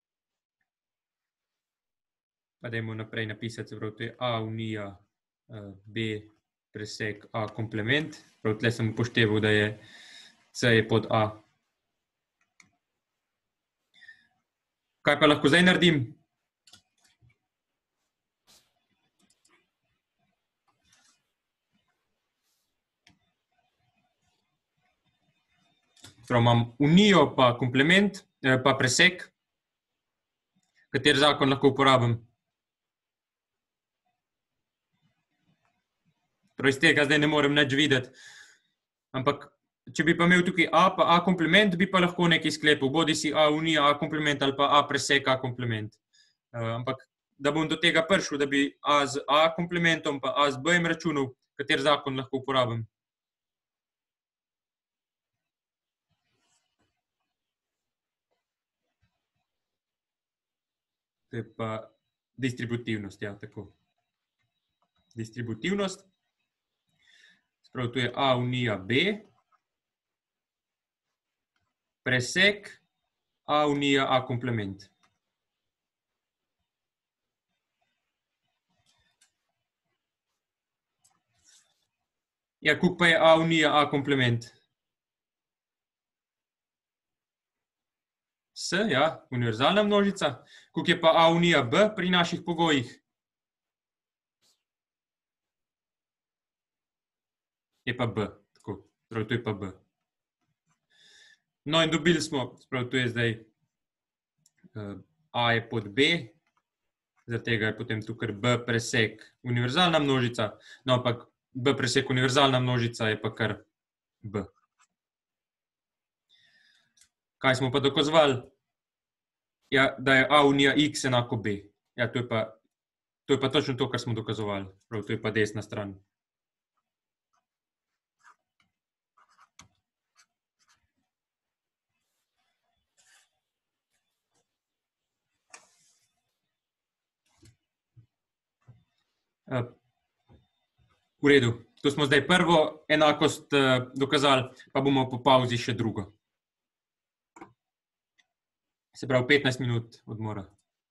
Pa dajmo naprej napisati, se pravi, to je A unija B presek A komplement. Prav, tle sem upošteval, da je C je pod A. Kaj pa lahko zdaj naredim? Prav, imam unijo pa komplement, pa presek. Kateri zakon lahko uporabim? Prav, iz tega zdaj ne morem nič videti. Ampak, če bi pa imel tukaj A pa A komplement, bi pa lahko nekaj sklepal. Bodi si A unija A komplement ali pa A presek A komplement. Ampak, da bom do tega prišel, da bi A z A komplementom pa A z B-jem računal, kateri zakon lahko uporabim? To je pa distributivnost, ja, tako. Distributivnost. Sprav, to je A unija B, presek A unija A komplement. Ja, koliko pa je A unija A komplement? S, ja, univerzalna množica. Koliko je pa A unija B pri naših pogojih? je pa B. Tako, prav, to je pa B. No in dobili smo, prav, to je zdaj A je pod B, zaradi tega je potem tukaj B presek univerzalna množica, no ampak B presek univerzalna množica je pa kar B. Kaj smo pa dokazovali? Ja, da je A unija X enako B. Ja, to je pa točno to, kar smo dokazovali. Prav, to je pa desna stran. V redu. To smo zdaj prvo enakost dokazali, pa bomo po pauzi še drugo. Se pravi, 15 minut odmora.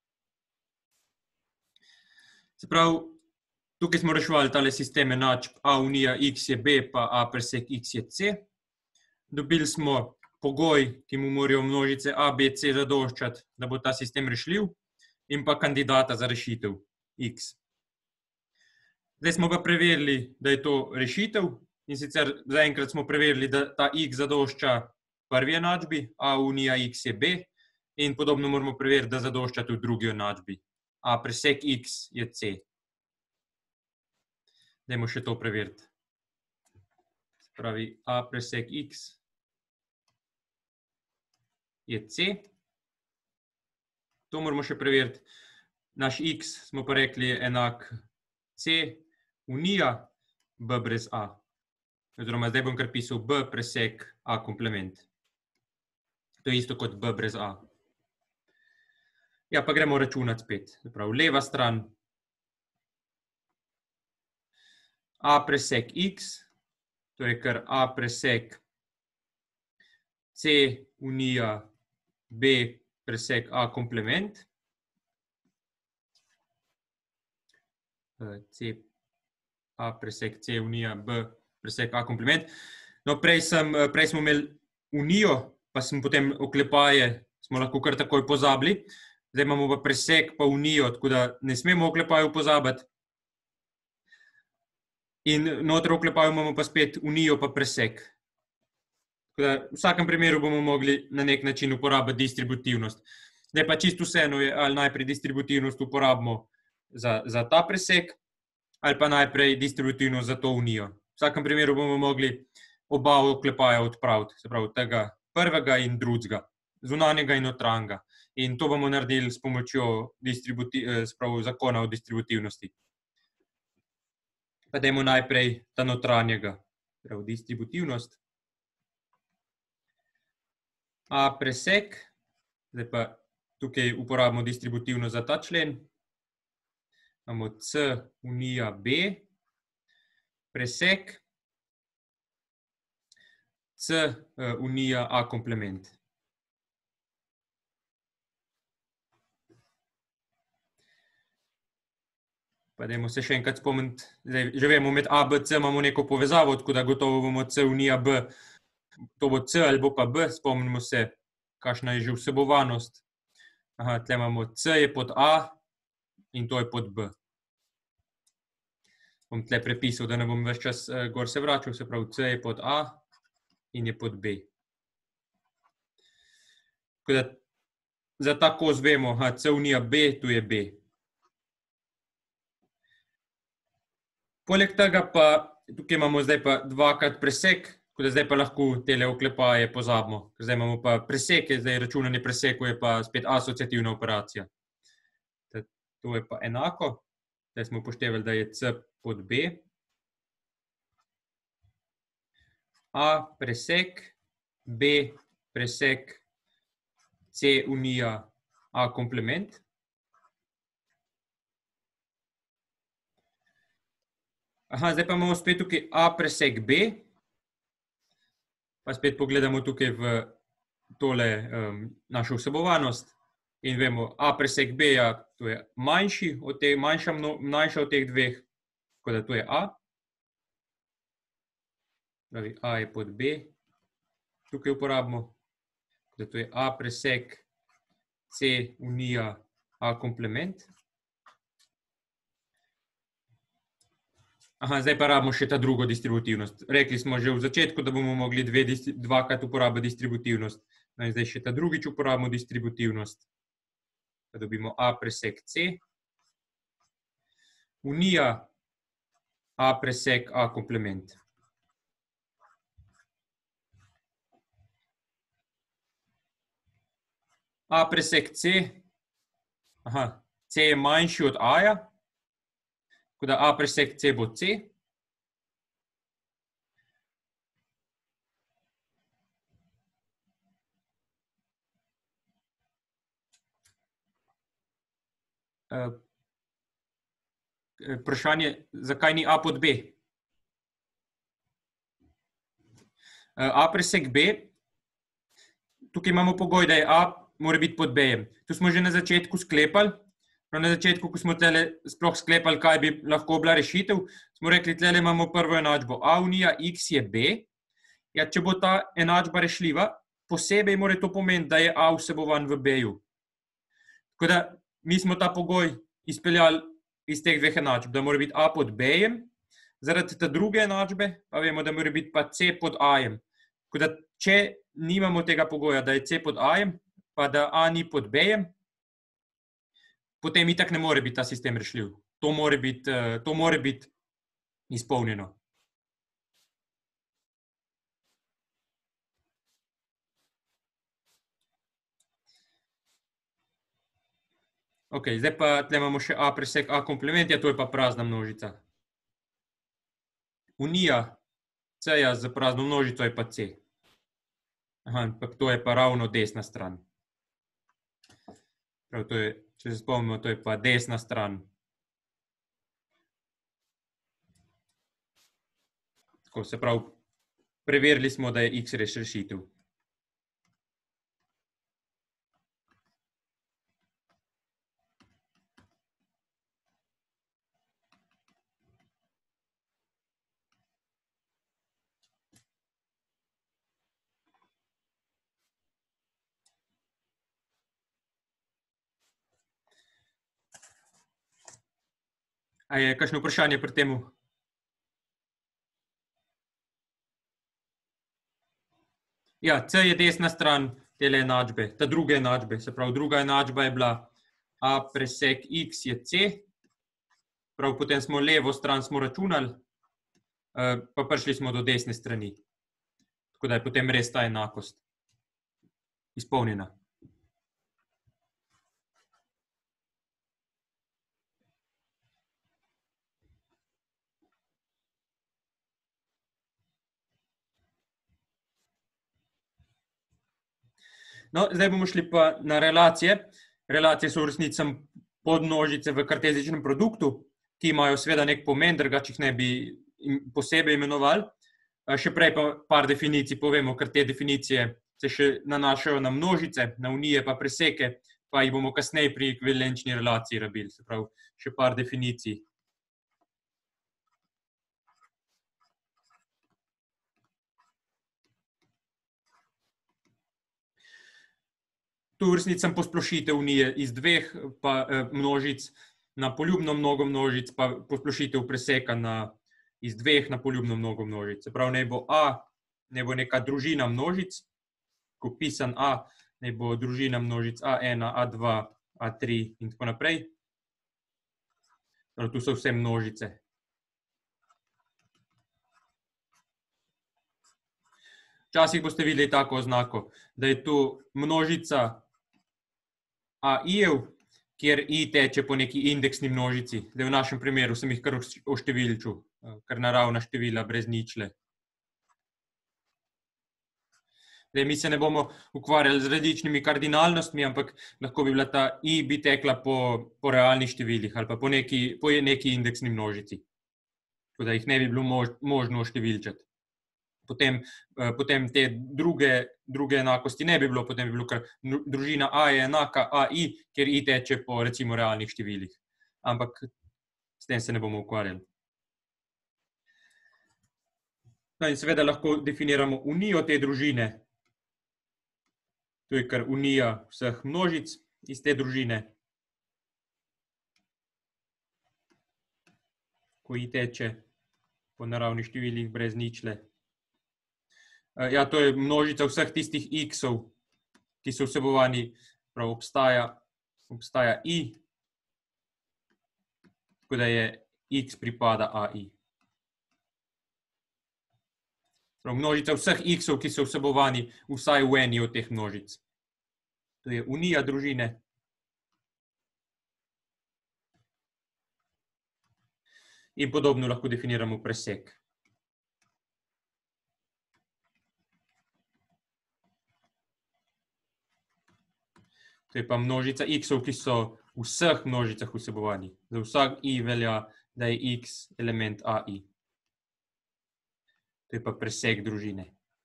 Se pravi, tukaj smo reševali tale sistem enačb A unija X je B, pa A presek X je C. Dobili smo pogoj, ki mu morajo množice A, B, C zadoščati, da bo ta sistem rešljiv, in pa kandidata za rešitev X. Zdaj smo pa preverili, da je to rešitev, in sicer zaenkrat smo preverili, da ta X zadošča prvi enačbi, A unija X je B, in podobno moramo preveriti, da zadošča tudi drugi enačbi. A presek X je C. Dajmo še to preveriti. Se pravi, A presek X je C. To moramo še preveriti. Naš X smo pa rekli je enak C unija B brez A. Oziroma, zdaj bom kar pisal B presek A komplement. To je isto kot B brez A. Ja, pa gremo računati spet. Se pravi, leva stran A presek X, to je kar A presek C unija B presek A komplement. A presek C unija B presek A komplement. No, prej smo imeli unijo, pa smo potem oklepaje, smo lahko kar takoj pozabili. Zdaj imamo pa presek pa unijo, tako da ne smemo oklepaju pozabiti. In noter v oklepaju imamo pa spet unijo pa presek. Tako da v vsakem primeru bomo mogli na nek način uporabiti distributivnost. Zdaj pa čisto vseeno je, ali najprej distributivnost uporabimo za ta presek, ali pa najprej distributivnost za to unijo. V vsakem primeru bomo mogli oba oklepaja odpraviti, se pravi tega prvega in drugega, zunanjega in notranjega. In to bomo naredili s pomočjo zakona o distributivnosti. Pa dajmo najprej ta notranjega, prav distributivnost. A presek, zdaj pa tukaj uporabimo distributivnost za ta člen. Imamo C unija B, presek, C unija A komplement. Pa dajmo se še enkrat spomniti, zdaj že vemo, med A, B, C imamo neko povezavo, tako da gotovo bomo C unija B, to bo C ali bo pa B, spomnimo se, kakšna je že vsebovanost. Aha, tle imamo C je pod A in to je pod B. Bom tle prepisal, da ne bom ves čas gor se vračal, se pravi C je pod A in je pod B. Tako da za ta kos vemo, C unija B, tu je B. Poleg tega pa tukaj imamo zdaj pa dvakrat presek, tako da zdaj pa lahko tele oklepaje pozabimo, ker zdaj imamo pa preseke, zdaj računanje presekov je pa spet asociativna operacija. To je pa enako, zdaj smo upoštevali, da je C pod B. A presek, B presek, C unija A komplement. Aha, zdaj pa imamo spet tukaj A presek B, pa spet pogledamo tukaj v tole našo vsebovanost in vemo, A presek B, ja, to je manjša od teh dveh, tako da to je A. Pravi, A je pod B, tukaj uporabimo, tako da to je A presek C unija A komplement. Aha, zdaj pa rabimo še ta drugo distributivnost. Rekli smo že v začetku, da bomo mogli dvakrat uporabiti distributivnost. No in zdaj še ta drugič uporabimo distributivnost. Pa dobimo A presek C. Unija A presek A komplement. A presek C. Aha, C je manjši od A-ja. Tako da A presek C bo C. Vprašanje, zakaj ni A pod B? A presek B, tukaj imamo pogoj, da je A mora biti pod B-jem. Tu smo že na začetku sklepali, na začetku, ko smo tele sploh sklepali, kaj bi lahko bila rešitev, smo rekli, tele imamo prvo enačbo A unija X je B. Ja, če bo ta enačba rešljiva, posebej mora to pomeniti, da je A vsebovan v B-ju. Tako da mi smo ta pogoj izpeljali iz teh dveh enačb, da mora biti A pod B-jem, zaradi te druge enačbe pa vemo, da mora biti pa C pod A-jem. Tako da, če nimamo tega pogoja, da je C pod A-jem, pa da A ni pod B-jem, potem itak ne more biti ta sistem rešljiv. To more biti izpolnjeno. Ok, zdaj pa tle imamo še A presek A komplement, ja, to je pa prazna množica. Unija C-ja z prazno množico je pa C. Aha, ampak to je pa ravno desna stran. Prav, to je, če se spomnimo, to je pa desna stran. Tako, se pravi, preverili smo, da je X rešitev. A je kakšno vprašanje pri temu? Ja, C je desna stran tele enačbe, ta druge enačbe. Se pravi, druga enačba je bila A presek X je C. Prav, potem smo levo stran smo računali, pa prišli smo do desne strani. Tako da je potem res ta enakost izpolnjena. No, zdaj bomo šli pa na relacije. Relacije so v resnici samo podmnožice v kartezičnem produktu, ki imajo seveda nek pomen, drugače jih ne bi posebej imenovali. Še prej pa par definicij povemo, ker te definicije se še nanašajo na množice, na unije pa preseke, pa jih bomo kasneje pri ekvivalenčni relaciji rabili. Se pravi, še par definicij. Tu v resnici sem posplošitev unije iz dveh množic na poljubno mnogo množic, pa posplošitev preseka iz dveh na poljubno mnogo množic. Se pravi, naj bo A, naj bo neka družina množic, ko pisan A, naj bo družina množic A1, A2, A3 in tako naprej. Tu so vse množice. Včasih boste videli tako oznako, da je tu množica AI-jev, kjer I teče po neki indeksni množici. Da v našem primeru sem jih kar oštevilčil, kar naravna števila brez ničle. Mi se ne bomo ukvarjali z različnimi kardinalnostmi, ampak lahko bi bila ta I bi tekla po realnih številih ali pa po neki indeksni množici. Tako da jih ne bi bilo možno oštevilčati. Potem te druge enakosti ne bi bilo, potem bi bilo kar družina A je enaka AI, kjer I teče po recimo realnih številih. Ampak s tem se ne bomo ukvarjali. No in seveda lahko definiramo unijo te družine. To je kar unija vseh množic iz te družine. Ko I teče po naravnih številih brez ničle. Ja, to je množica vseh tistih x-ov, ki so vsebovani, prav obstaja i, tako da je x pripada AI. Prav množica vseh x-ov, ki so vsebovani vsaj v eni od teh množic. To je unija družine. In podobno lahko definiramo presek. To je pa množica x-ov, ki so v vseh množicah vsebovani. Za vsak i velja, da je x element AI. To je pa presek družine.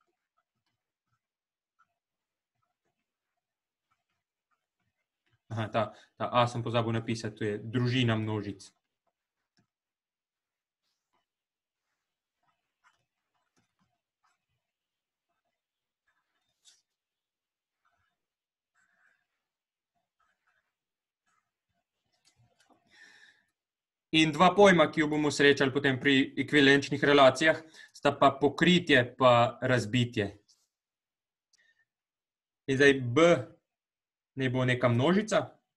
Aha, ta A sem pozabil napisati, to je družina množic. In dva pojma, ki jo bomo srečali potem pri ekvivalenčnih relacijah, sta pa pokritje pa razbitje. In zdaj B naj bo neka množica.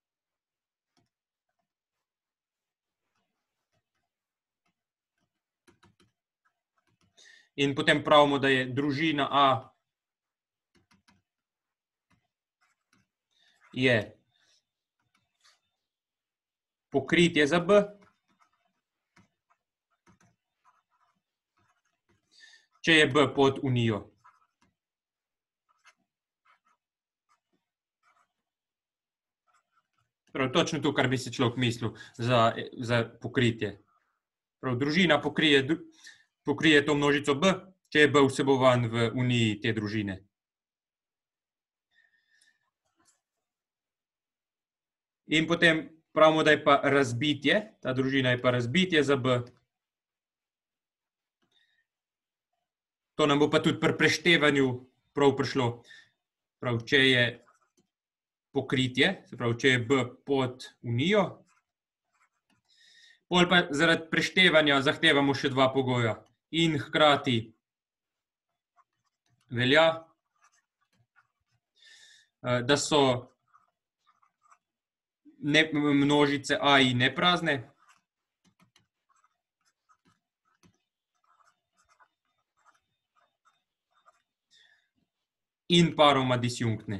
In potem pravimo, da je družina A je pokritje za B, če je B pod unijo. Prav, točno to, kar bi si človek mislil za pokritje. Prav, družina pokrije to množico B, če je B vsebovan v uniji te družine. In potem pravimo, da je pa razbitje, ta družina je pa razbitje za B. To nam bo pa tudi pri preštevanju prav prišlo. Prav, če je pokritje, se pravi, če je B pod unijo, potem pa zaradi preštevanja zahtevamo še dva pogoja. In hkrati velja, da so množice AI neprazne. In paroma disjunktne.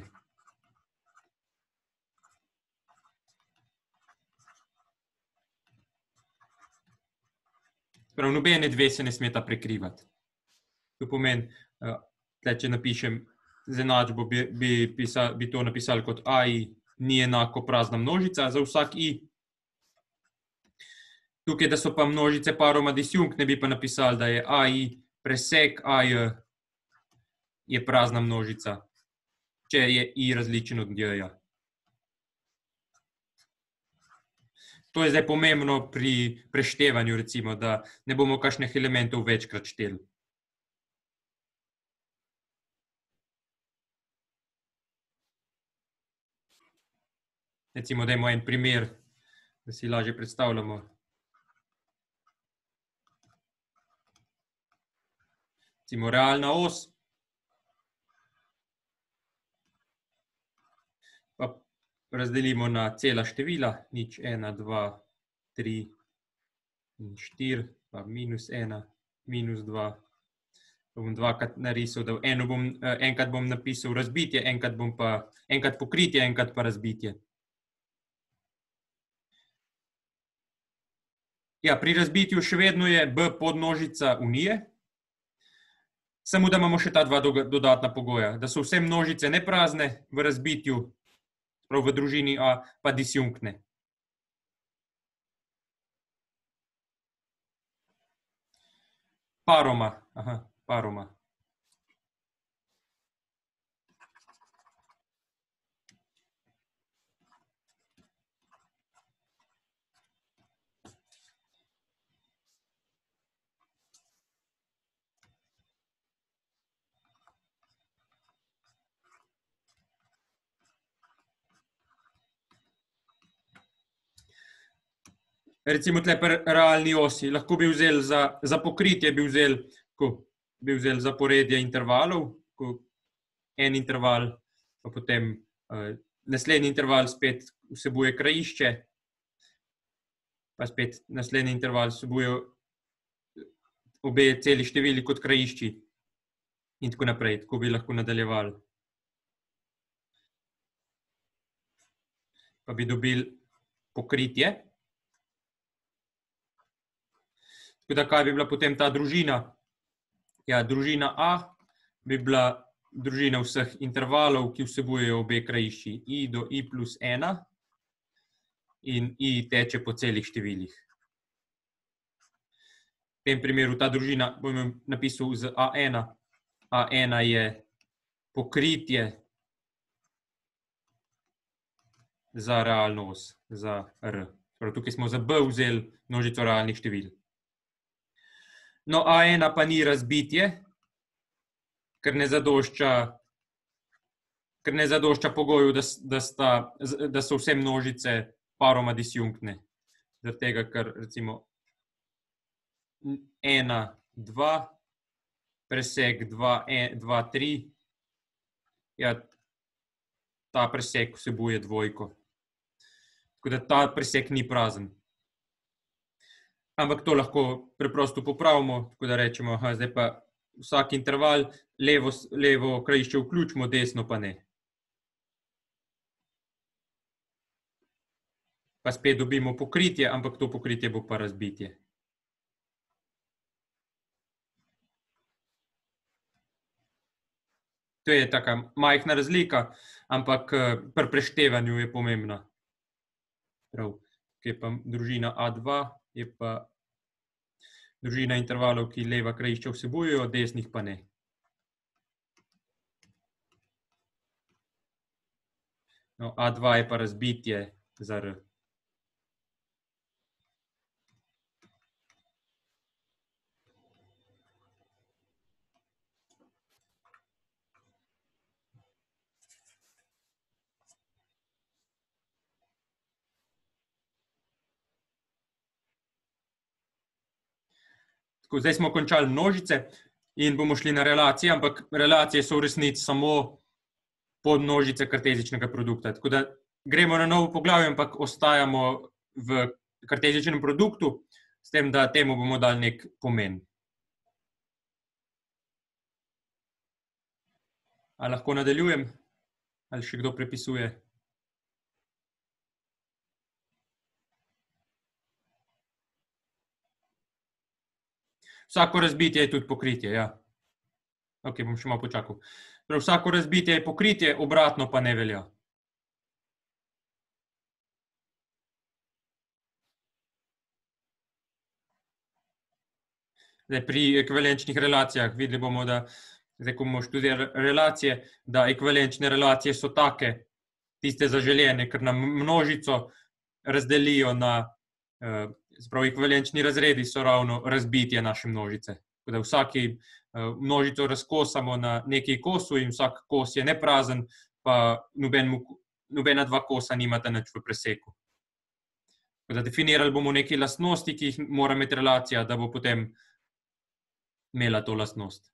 Prav, nobene dve se ne smeta prekrivati. To pomeni, če napišem z enačbo, bi to napisali kot AI ni enako prazna množica za vsak i. Tukaj, da so pa množice paroma disjunktne, bi pa napisali, da je AI presek AI je prazna množica, če je i različen od j-ja. To je zdaj pomembno pri preštevanju, recimo, da ne bomo kakšnih elementov večkrat šteli. Recimo, dajmo en primer, da si lažje predstavljamo. Recimo, realna os. Pa razdelimo na cela števila, 0, 1, 2, 3 in 4, pa -1, -2. Bom dvakrat narisal, da enkrat bom napisal razbitje, enkrat pokritje, enkrat pa razbitje. Ja, pri razbitju še vedno je B podmnožica unije, samo da imamo še ta dva dodatna pogoja, da so vse množice neprazne v razbitju, prav v družini A, pa disjunktne. Paroma, paroma. recimo tle pri realni osi, lahko bi vzeli za pokritje, bi vzeli zaporedje intervalov, en interval, pa potem naslednji interval spet vsebuje krajišče, pa spet naslednji interval vsebuje obe celi števili kot krajišči in tako naprej, tako bi lahko nadaljevali. Pa bi dobili pokritje. Tako da, kaj bi bila potem ta družina? Ja, družina A bi bila družina vseh intervalov, ki vsebujejo obe krajišči I do I plus 1 in I teče po celih številih. V tem primeru ta družina bom napisal z A1. A1 je pokritje za realno os, za R. Tukaj smo za B vzeli množico realnih števil. No, A1 pa ni razbitje, ker ne zadošča pogoju, da so vse množice paroma disjunktne. Zaradi tega, ker recimo 1, 2, presek 2, 3, ja, ta presek vsebuje dvojko. Tako da ta presek ni prazen. Ampak to lahko preprosto popravimo, tako da rečemo, zdaj pa vsak interval, levo krajišče vključimo, desno pa ne. Pa spet dobimo pokritje, ampak to pokritje bo pa razbitje. To je taka majhna razlika, ampak pri preštevanju je pomembna. Prav, ki je pa družina A2, je pa družina intervalov, ki leva krajišča vsebujejo, desnih pa ne. No, A2 je pa razbitje za R. Tako, zdaj smo končali množice in bomo šli na relacije, ampak relacije so v resnici samo podmnožice kartezičnega produkta. Tako da gremo na novo poglavje, ampak ostajamo v kartezičnem produktu, s tem, da temu bomo dali nek pomen. A lahko nadaljujem? Ali še kdo prepisuje? Vsako razbitje je tudi pokritje, ja. Ok, bom še malo počakal. Prav, vsako razbitje je pokritje, obratno pa ne velja. Zdaj, pri ekvivalenčnih relacijah videli bomo, da zdaj, ko bomo študirali relacije, da ekvivalenčne relacije so take, tiste zaželjene, ker nam množico razdelijo na ekvivalenčni razredi so ravno razbitje naše množice. Tako da vsaki množico razkosamo na neki kosu in vsak kos je neprazen, pa nobena dva kosa nimata nič v preseku. Tako da definirali bomo neke lastnosti, ki jih mora imeti relacija, da bo potem imela to lastnost.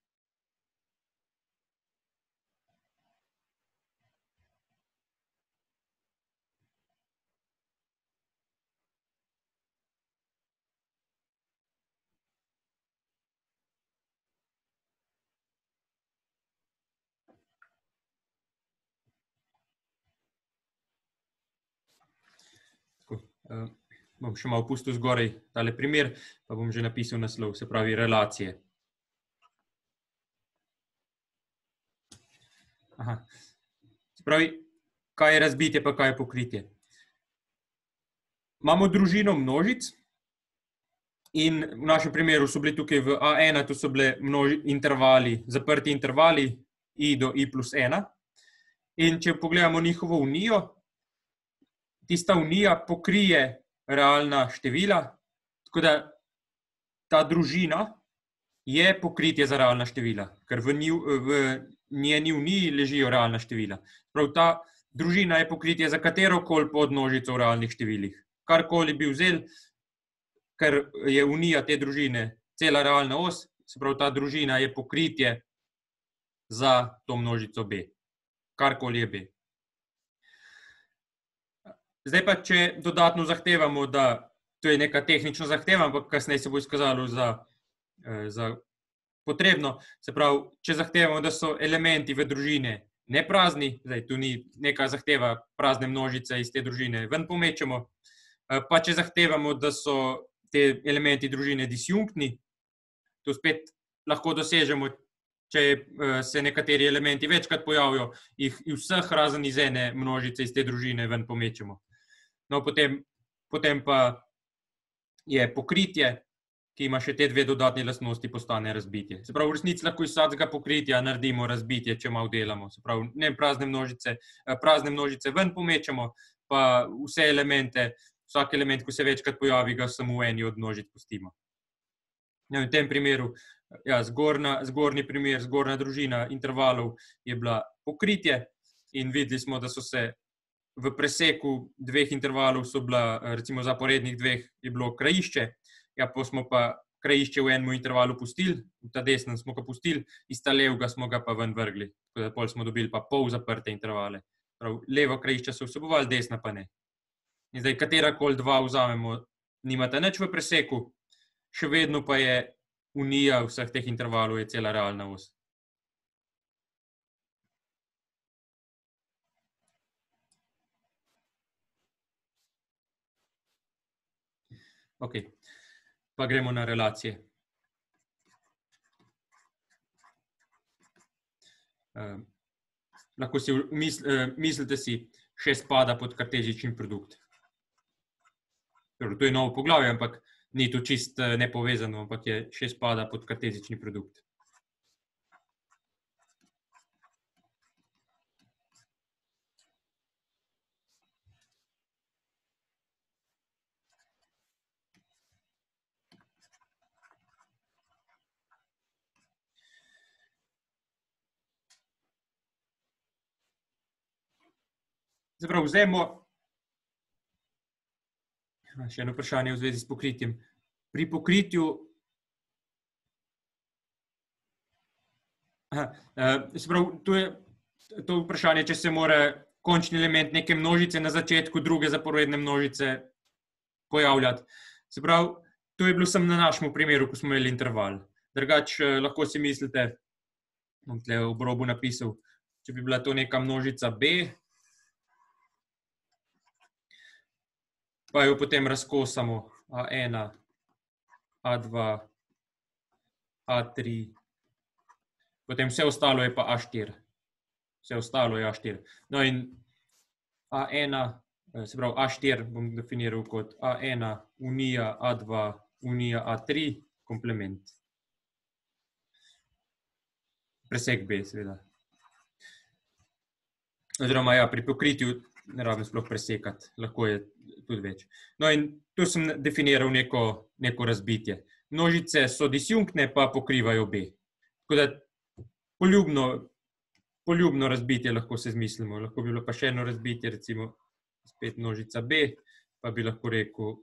Bom še malo pustil zgoraj tale primer, pa bom že napisal naslov, se pravi relacije. Se pravi, kaj je razbitje, pa kaj je pokritje. Imamo družino množic in v našem primeru so bili tukaj v A1, to so bile intervali, zaprti intervali I do I plus 1. In če pogledamo njihovo unijo, tista unija pokrije realna števila, tako da ta družina je pokritje za realna števila, ker v njeni uniji ležijo realna števila. Prav ta družina je pokritje za katerokoli podmnožico v realnih številih. Karkoli bi vzeli, ker je unija te družine cela realna os, se pravi, ta družina je pokritje za to množico B, karkoli je B. Zdaj pa, če dodatno zahtevamo, da to je neka tehnična zahteva, ampak kasneje se bo izkazalo za potrebno, se pravi, če zahtevamo, da so elementi v družine neprazni, zdaj tu ni neka zahteva prazne množice iz te družine ven pomečemo, pa če zahtevamo, da so te elementi družine disjunktni, to spet lahko dosežemo, če se nekateri elementi večkrat pojavijo, jih vseh razen iz ene množice iz te družine ven pomečemo. No, potem pa je pokritje, ki ima še te dve dodatni lastnosti, postane razbitje. Se pravi, v resnici lahko iz vsakega pokritja naredimo razbitje, če malo delamo. Se pravi, ne prazne množice ven pomečemo, pa vse elemente, vsak element, ko se večkrat pojavi, ga samo v eni od množic pustimo. V tem primeru, zgornji primer, zgornja družina intervalov je bila pokritje in videli smo, da so se v preseku dveh intervalov so bila, recimo zaporednih dveh, je bilo krajišče, pa smo pa krajišče v enem intervalu pustili, v ta desnem smo ga pustili, iz ta levega smo ga pa ven vrgli, tako da pol smo dobili pa pol zaprte intervale. Prav, levo krajišče so vsebovali, desna pa ne. In zdaj, katerakoli dva vzamemo, nimata nič v preseku, še vedno pa je unija vseh teh intervalov je cela realna os. Ok, pa gremo na relacije. Lahko si mislite si, še spada pod kartezični produkt. To je novo poglavje, ampak ni to čist nepovezano, ampak je še spada pod kartezični produkt. Se pravi, vzemo še eno vprašanje v zvezi s pokritjem. Pri pokritju se pravi, to je to vprašanje, če se mora končni element neke množice na začetku druge zaporedne množice pojavljati. Se pravi, to je bilo samo na našem primeru, ko smo imeli interval. Drugače, lahko si mislite, bom tle ob robu napisal, če bi bila to neka množica B, pa jo potem razkosamo A1, A2, A3, potem vse ostalo je pa A4. Vse ostalo je A4. No in A1, se pravi A4 bom definiral kot A1, unija A2, unija A3, komplement. Presek B, seveda. Oziroma, ja, pri pokritju ne rabim sploh presekati, lahko je tudi več. No in tu sem definiral neko razbitje. Množice so disjunktne, pa pokrivajo B. Tako da poljubno razbitje lahko se zmislimo. Lahko bi bilo pa še eno razbitje, recimo spet množica B, pa bi lahko rekel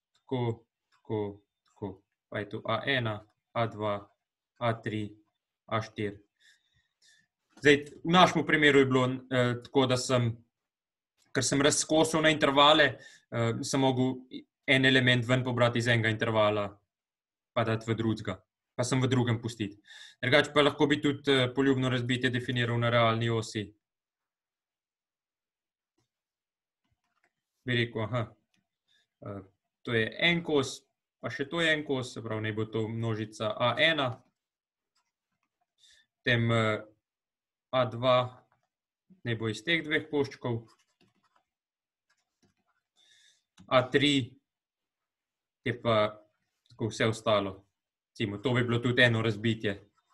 tako. Pa je tu A1, A2, A3, A4. Zdaj, v našem primeru je bilo tako, da ker sem razkosal na intervale, sem mogel en element ven pobrati iz enega intervala, pa dati v drugega, pa sem v drugem pustiti. Drugače pa lahko bi tudi poljubno razbitje definiral na realni osi. Bi rekel, to je en kos, pa še to je en kos, se pravi, naj bo to množica A1, potem A2 naj bo iz teh dveh koščkov, A3 je pa tako vse ostalo. Recimo, to bi bilo tudi eno razbitje.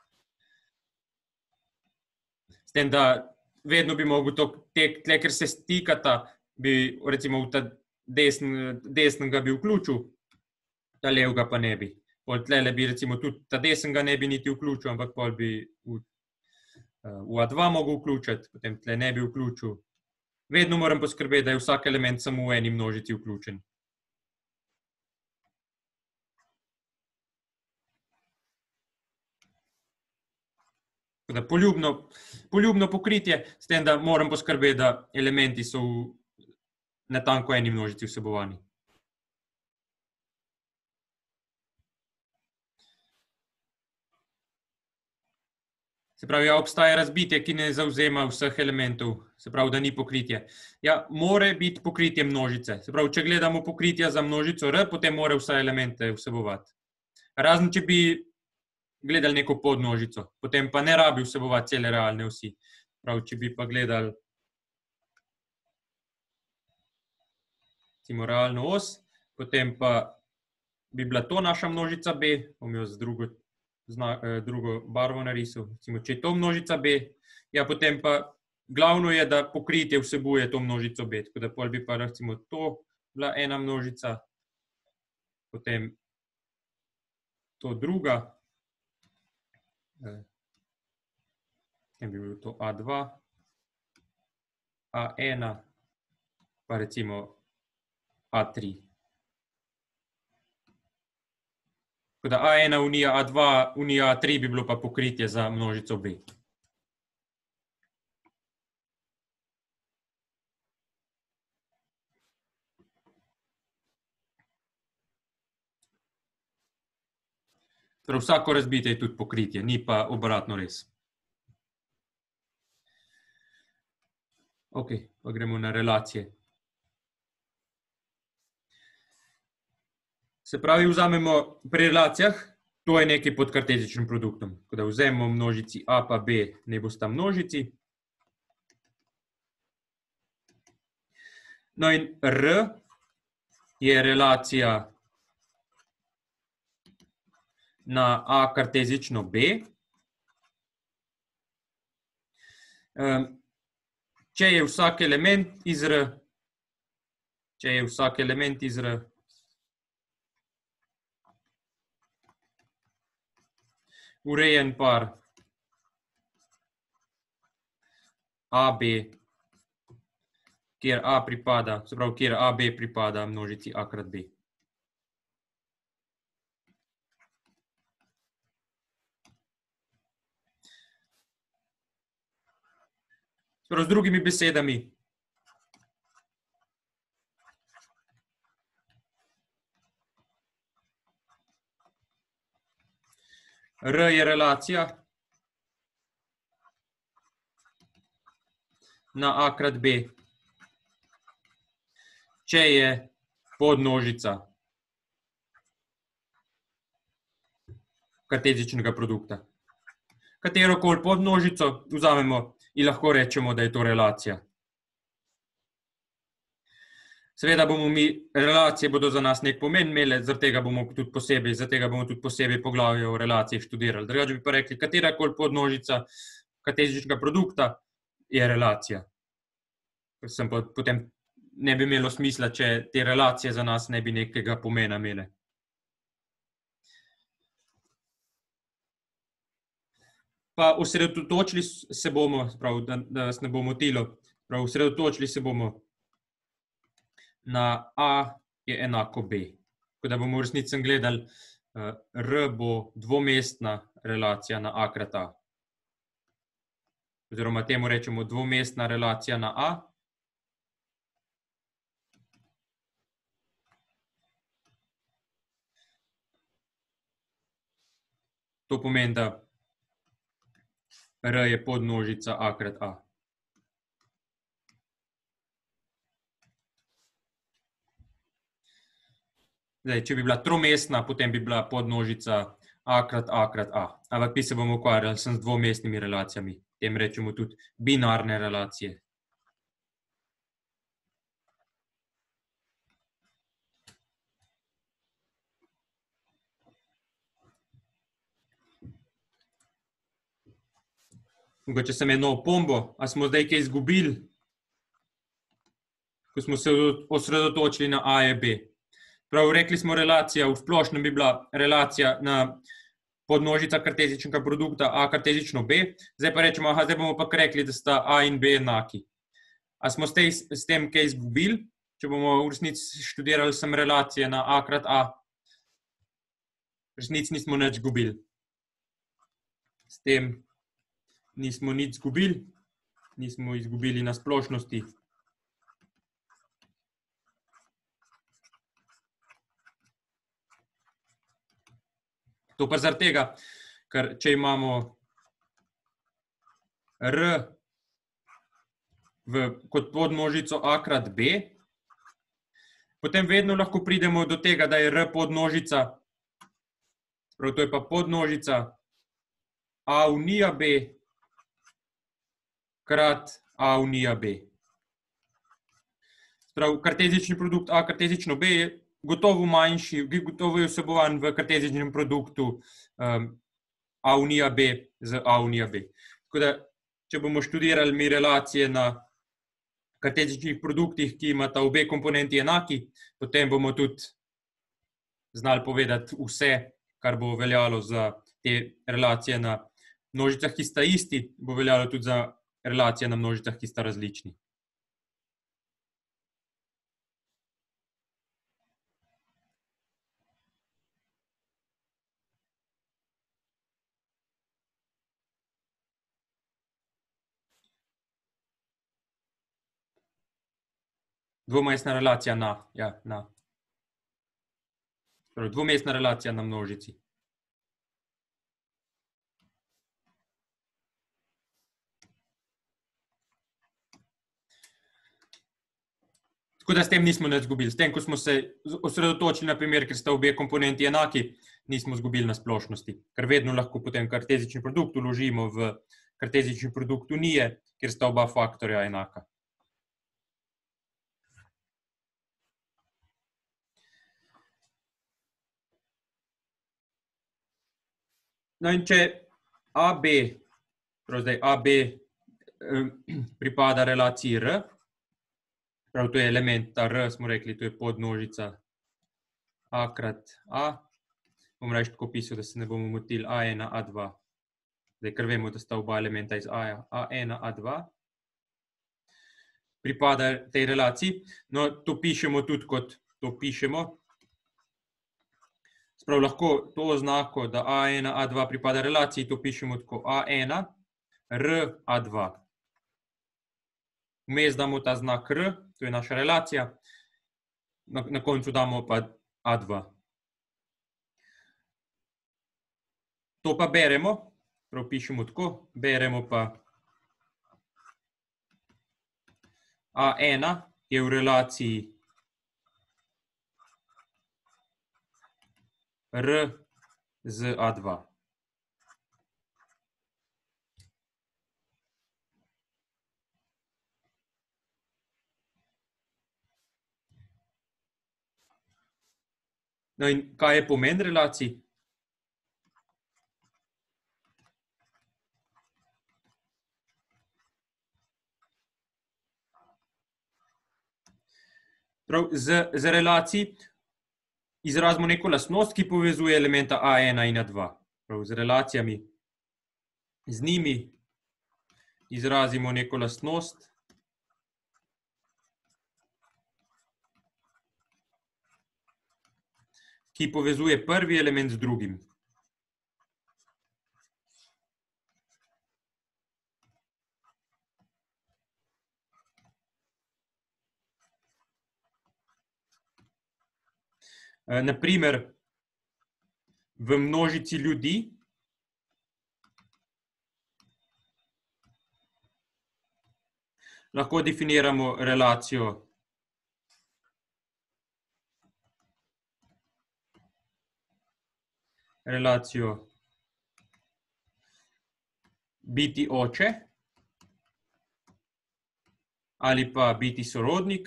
S tem, da vedno bi mogel tle, ker se stikata, bi recimo v ta desnega bi vključil, ta levega pa ne bi. Pol tlele bi recimo tudi ta desnega ne bi niti vključil, ampak pol bi v A2 mogel vključiti, potem tle ne bi vključil. Vedno moram poskrbeti, da je vsak element samo v eni množici vključen. Tako da poljubno pokritje, s tem, da moram poskrbeti, da elementi so v natanko eni množici vsebovani. Se pravi, obstaja razbitje, ki ne zavzema vseh elementov, se pravi, da ni pokritje. Ja, mora biti pokritje množice. Se pravi, če gledamo pokritja za množico R, potem mora vse elemente vsebovati. Razen, če bi gledali neko podmnožico, potem pa ne rabi vsebovati cele realne osi. Prav, če bi pa gledali recimo realno os, potem pa bi bila to naša množica B, bom jo z drugo barvo narisal, recimo, če je to množica B, ja, potem pa glavno je, da pokritje vsebuje to množico B, tako da pol bi pa recimo to bila ena množica, potem to druga, potem bi bilo to A2, A1, pa recimo A3. Tako da A1 unija A2 unija A3 bi bilo pa pokritje za množico B. Torej vsako razbitje je tudi pokritje, ni pa obratno res. Ok, pa gremo na relacije. Se pravi, vzamemo pri relacijah, to je nekaj pod kartezičnim produktom. Tako da vzamemo množici A pa B, ne bosta množici. No in R je relacija na A kartezično B. Če je vsak element iz R, urejen par AB, kjer A pripada, se pravi, kjer AB pripada množici A krat B. Z drugimi besedami, R je relacija na A krat B, če je podmnožica kartezičnega produkta. Katerokoli podmnožico vzamemo in lahko rečemo, da je to relacija. Seveda bomo relacije bodo za nas nek pomen imele, zaradi tega bomo tudi posebej poglavje o relacijah študirali. Drugače bi pa rekli, katerakoli podmnožica kartezičnega produkta je relacija. Potem ne bi imelo smisla, če te relacije za nas ne bi nekega pomena imele. Pa osredotočili se bomo, da vas ne bo motilo, osredotočili se bomo na A je enako B. Tako da bomo v resnici gledali, R bo dvomestna relacija na A krat A. Oziroma temu rečemo dvomestna relacija na A. To pomeni, da R je podmnožica A krat A. Zdaj, če bi bila tromestna, potem bi bila podmnožica A krat A krat A. Ampak mi se bomo ukvarjali z dvomestnimi relacijami. Tem rečemo tudi binarne relacije. Mogoče sem eno opombo, a smo zdaj kaj izgubili, ko smo se osredotočili na A je B. Prav, rekli smo relacija, v splošnem bi bila relacija na podmnožica kartezičnega produkta A kartezično B, zdaj pa rečemo, zdaj bomo pa rekli, da sta A in B enaki. A smo s tem kaj izgubili, če bomo v resnici študirali sem relacije na A krat A? V resnici nismo nič izgubili. S tem nismo nič izgubili, nismo izgubili na splošnosti. To pa zaradi tega, ker če imamo R kot podmnožico A krat B, potem vedno lahko pridemo do tega, da je R podmnožica, prav to je pa podmnožica A unija B krat A unija B. Prav, kartezični produkt A kartezično B je gotovo manjši, gotovo je vsebovan v kartezičnem produktu A unija B z A unija B. Tako da, če bomo študirali mi relacije na kartezičnih produktih, ki imata obe komponenti enaki, potem bomo tudi znali povedati vse, kar bo veljalo za te relacije na množicah, ki sta isti, bo veljalo tudi za relacije na množicah, ki sta različni. Dvomestna relacija na. Dvomestna relacija na množici. Tako da s tem nismo nič izgubili. S tem, ko smo se osredotočili na primer, ker sta obe komponenti enaki, nismo izgubili na splošnosti. Ker vedno lahko potem kartezični produkt vložimo v kartezični produkt unije, kjer sta oba faktorja enaka. No in če AB, prav zdaj AB pripada relaciji R, prav to je element, ta R smo rekli, to je podmnožica A krat A, bom reči tako pisal, da se ne bomo motili A1, A2, zdaj ker vemo, da sta oba elementa iz A-ja, A1, A2, pripada tej relaciji, no to pišemo tudi kot to pišemo, sprav lahko to oznako, da A1, A2 pripada relaciji, to pišemo tako A1, R, A2. Vmes damo ta znak R, to je naša relacija, na koncu damo pa A2. To pa beremo, prav pišemo tako, beremo pa A1 je v relaciji R z A2. No in kaj je pomen relacij? Prav, z relacij izrazimo neko lastnost, ki povezuje elementa A1 in A2. Prav, z relacijami, z njimi izrazimo neko lastnost, ki povezuje prvi element z drugim. Na primer, v množici ljudi lahko definiramo relacijo biti oče ali pa biti sorodnik.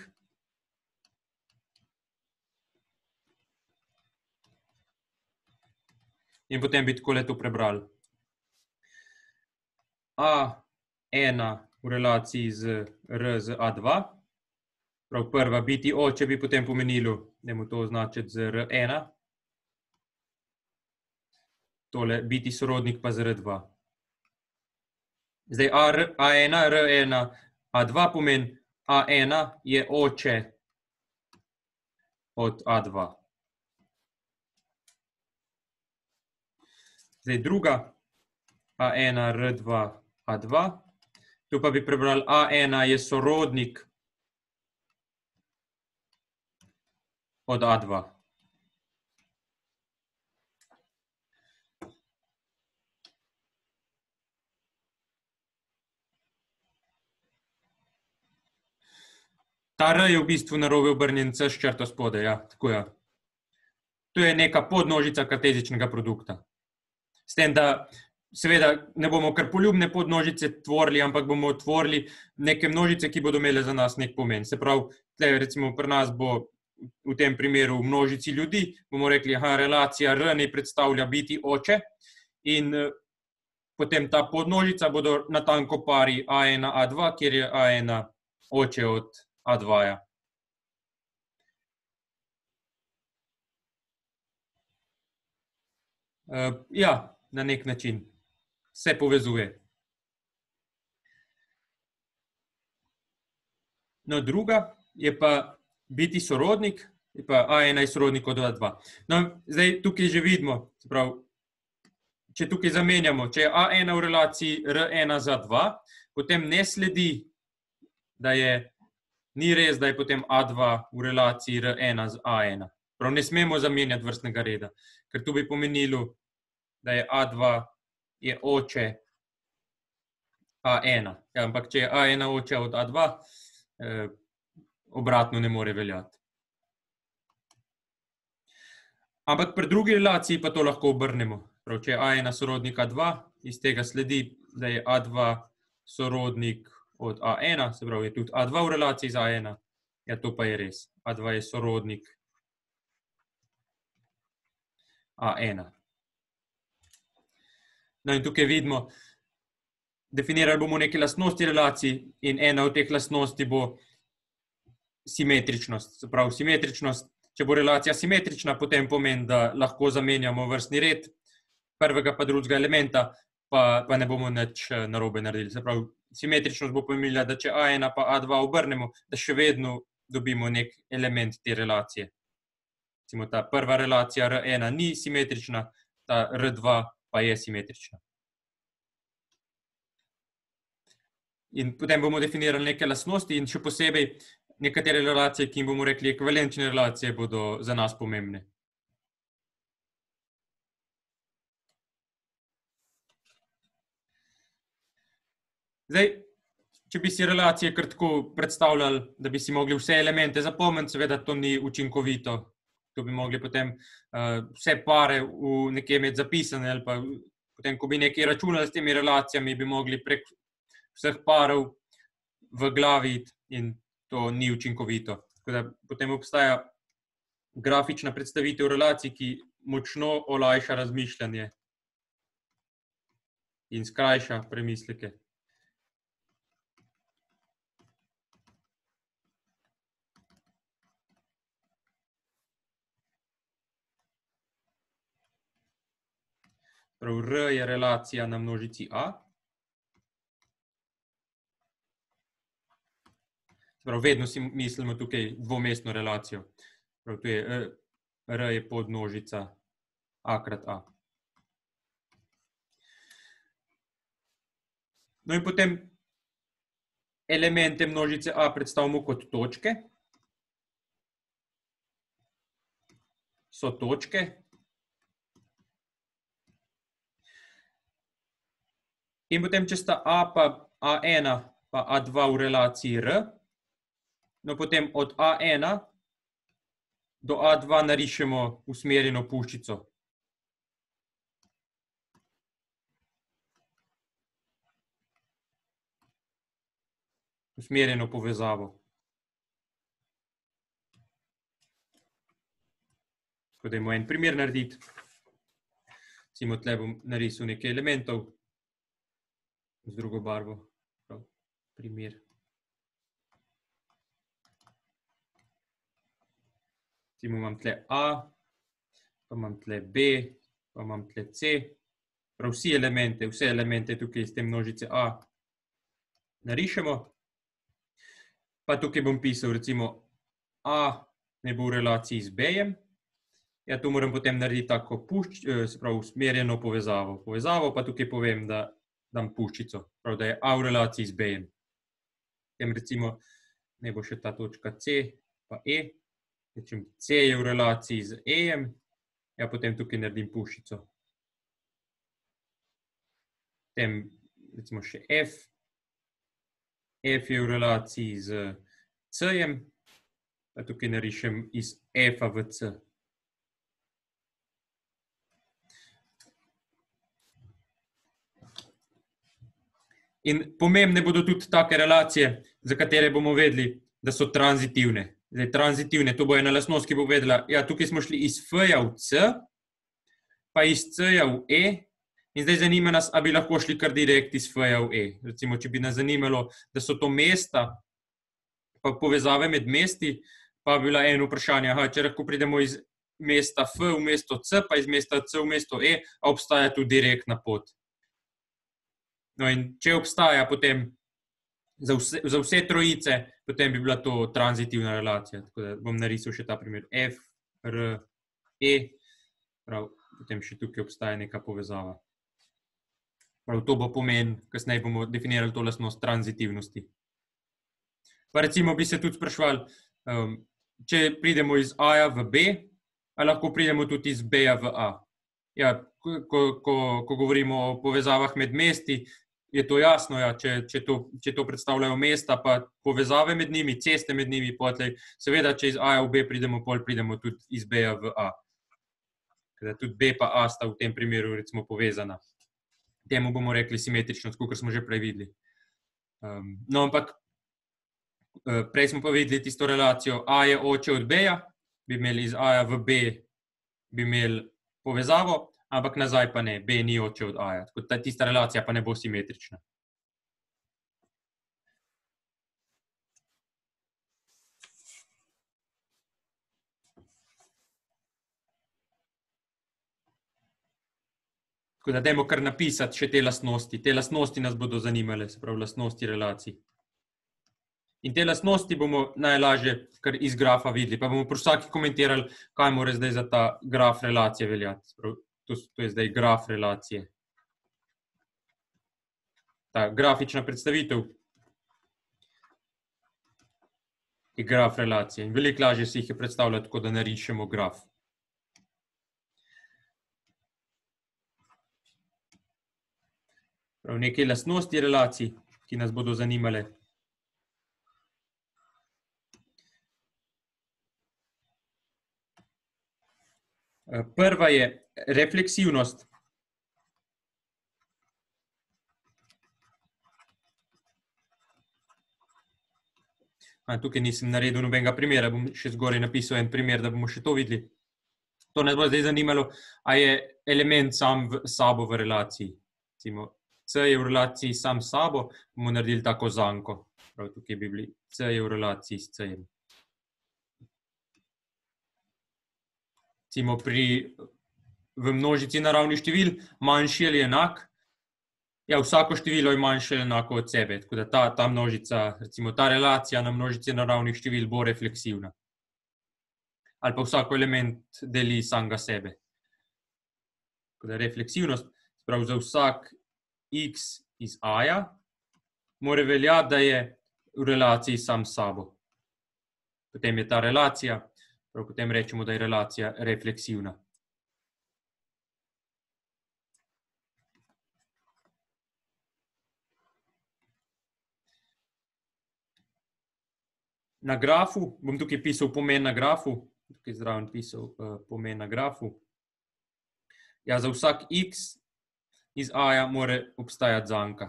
In potem bi takole to prebrali. A1 v relaciji z R z A2. Prav prva biti oče bi potem pomenilo, dajmo to označiti z R1. Tole biti sorodnik pa z R2. Zdaj A1, R1, A2 pomeni A1 je oče od A2. Zdaj druga A1, R2, A2. Tu pa bi prebrali A1 je sorodnik od A2. Ta R je v bistvu narobe obrnjen C s črto spodaj, ja, tako je. To je neka podnožica kartezičnega produkta. S tem, da seveda ne bomo kar poljubne podnožice tvorili, ampak bomo tvorili neke množice, ki bodo imele za nas nek pomen. Se pravi, tle recimo pri nas bo v tem primeru v množici ljudi, bomo rekli, relacija R ne predstavlja biti oče in potem ta podnožica bodo natanko pari A1, A2, kjer je A1 oče od A2-ja. Ja, na nek način se povezuje. No, druga je pa biti sorodnik, je pa A1 je sorodnik od A2. No, zdaj tukaj že vidimo, se pravi, če tukaj zamenjamo, če je A1 v relaciji R1 z A2, potem ne sledi, da ni res, da je potem A2 v relaciji R1 z A1. Prav ne smemo zamenjati vrstnega reda, ker to bi pomenilo, da je A2 je oče A1. Ja, ampak če je A1 oče od A2, obratno ne more veljati. Ampak pri drugi relaciji pa to lahko obrnemo. Prav, če je A1 sorodnik A2, iz tega sledi, da je A2 sorodnik od A1, se pravi, je tudi A2 v relaciji z A1. Ja, to pa je res. A2 je sorodnik A1. No in tukaj vidimo, definirali bomo neke lastnosti relacij in ena od teh lastnosti bo simetričnost. Se pravi, simetričnost, če bo relacija simetrična, potem pomeni, da lahko zamenjamo vrstni red prvega pa drugega elementa, pa ne bomo nič narobe naredili. Se pravi, simetričnost bo pomenila, da če A1 pa A2 obrnemo, da še vedno dobimo nek element te relacije. Recimo ta prva relacija R1 ni simetrična, ta R2 pa je simetrična. In potem bomo definirali neke lastnosti in še posebej nekatere relacije, ki jim bomo rekli ekvivalenčne relacije, bodo za nas pomembne. Zdaj, če bi si relacije kar tako predstavljali, da bi si mogli vse elemente zapomniti, seveda to ni učinkovito. To bi mogli potem vse pare v nekje imeti zapisane ali pa potem, ko bi nekaj računali s temi relacijami, bi mogli prek vseh parov v glavi in to ni učinkovito. Tako da potem obstaja grafična predstavitev relacij, ki močno olajša razmišljanje in skrajša premisleke. Prav, R je relacija na množici A. Prav, vedno si mislimo tukaj dvomestno relacijo. Prav, tu je R je podmnožica A krat A. No in potem elemente množice A predstavimo kot točke. So točke. In potem, če sta A pa A1 pa A2 v relaciji R, no potem od A1 do A2 narišemo usmerjeno puščico. Usmerjeno povezavo. Tako da imamo en primer narediti. Recimo, tle bom narisal nekaj elementov z drugo barvo. Primer. Recimo, imam tle A, pa imam tle B, pa imam tle C. Prav vse elemente tukaj iz te množice A narišemo. Pa tukaj bom pisal, recimo, A ne bo v relaciji z B-jem. Ja, tu moram potem narediti tako se pravi usmerjeno povezavo. Povezavo pa tukaj povem, da dam puščico prav, da je A v relaciji z B-jem. Potem recimo, ne bo še ta točka C pa E, rečem C je v relaciji z E-jem, ja, potem tukaj naredim pušico. Potem recimo še F. F je v relaciji z C-jem, pa tukaj narišem iz F-a v C. In pomembne bodo tudi take relacije, za katere bomo vedeli, da so tranzitivne. Zdaj, tranzitivne, to bo ena lastnost, ki bo vedela, ja, tukaj smo šli iz F-ja v C, pa iz C-ja v E, in zdaj zanima nas, a bi lahko šli kar direkt iz F-ja v E. Recimo, če bi nas zanimalo, da so to mesta, pa povezave med mesti, pa bi bila eno vprašanje, aha, če lahko pridemo iz mesta F v mesto C, pa iz mesta C v mesto E, a obstaja tu direktna pot. No in če obstaja potem za vse trojice, potem bi bila to tranzitivna relacija. Tako da bom narisal še ta primer F, R, E, prav, potem še tukaj obstaja neka povezava. Prav, to bo pomen, kasneje bomo definirali to lastnost tranzitivnosti. Pa recimo bi se tudi spraševali, če pridemo iz A-ja v B, a lahko pridemo tudi iz B-ja v A. Ja, ko govorimo o povezavah med mesti, je to jasno, ja, če to predstavljajo mesta, pa povezave med njimi, ceste med njimi, potlej, seveda, če iz A-ja v B pridemo, pridemo tudi iz B-ja v A. Kada tudi B pa A sta v tem primeru recimo povezana. Temu bomo rekli simetričnost, kot smo že prej videli. No, ampak prej smo pa videli tisto relacijo A je oče od B-ja, bi imeli iz A-ja v B, bi imeli povezavo, ampak nazaj pa ne, B ni oče od A-ja. Tako tista relacija pa ne bo simetrična. Tako da dajmo kar napisati še te lastnosti. Te lastnosti nas bodo zanimale, se pravi lastnosti relacij. In te lastnosti bomo najlažje kar iz grafa videli, pa bomo pri vsaki komentirali, kaj mora zdaj za ta graf relacije veljati. To je zdaj graf relacije. Ta grafična predstavitev je graf relacije. In veliko lažje si jih je predstavljati, tako da narišemo graf. Prav, nekaj lastnosti relacij, ki nas bodo zanimale. Prva je refleksivnost. Tukaj nisem naredil nobenega primera, bom še zgoraj napisal en primer, da bomo še to videli. To nas bo zdaj zanimalo, a je element sam sabo v relaciji. Recimo, C je v relaciji sam s sabo, bomo naredili tako zanko. Prav, tukaj bi bili C je v relaciji s C-jem. Recimo v množici naravnih števil manjši ali enak, ja, vsako število je manjše ali enako od sebe, tako da ta množica, recimo ta relacija na množici naravnih števil bo refleksivna. Ali pa vsako element deli samega sebe. Tako da refleksivnost, prav za vsak x iz A-ja, mora veljati, da je v relaciji sam s sabo. Potem je ta relacija, prav potem rečemo, da je relacija refleksivna. Na grafu, bom tukaj pisal pomen na grafu, tukaj zraven pisal pomen na grafu. Ja, za vsak x iz A-ja mora obstajati zanka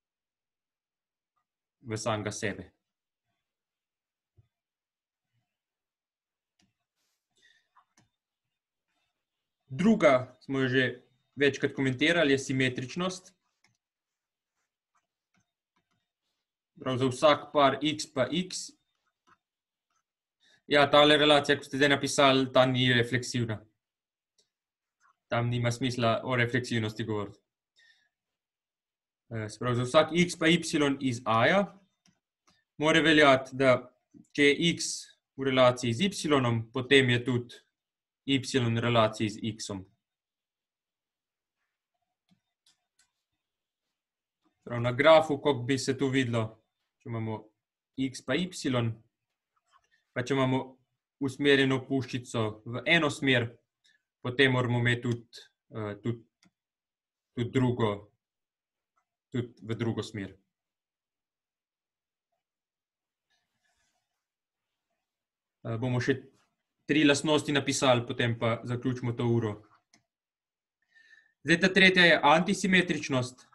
v samega sebe. Druga, smo jo že večkrat komentirali, je simetričnost. Prav, za vsak par x pa x. Ja, tale relacija, ko ste zdaj napisali, ta ni refleksivna. Tam nima smisla o refleksivnosti govoriti. Sprav, za vsak x pa y iz A-ja mora veljati, da če je x v relaciji z y, potem je tudi y v relaciji z x-om. Prav na grafu, kako bi se tu videlo, če imamo x pa y, pa če imamo usmerjeno puščico v eno smer, potem moramo imeti tudi v drugo smer. Bomo še 3 lastnosti napisali, potem pa zaključimo to uro. Zdaj, ta tretja je antisimetričnost.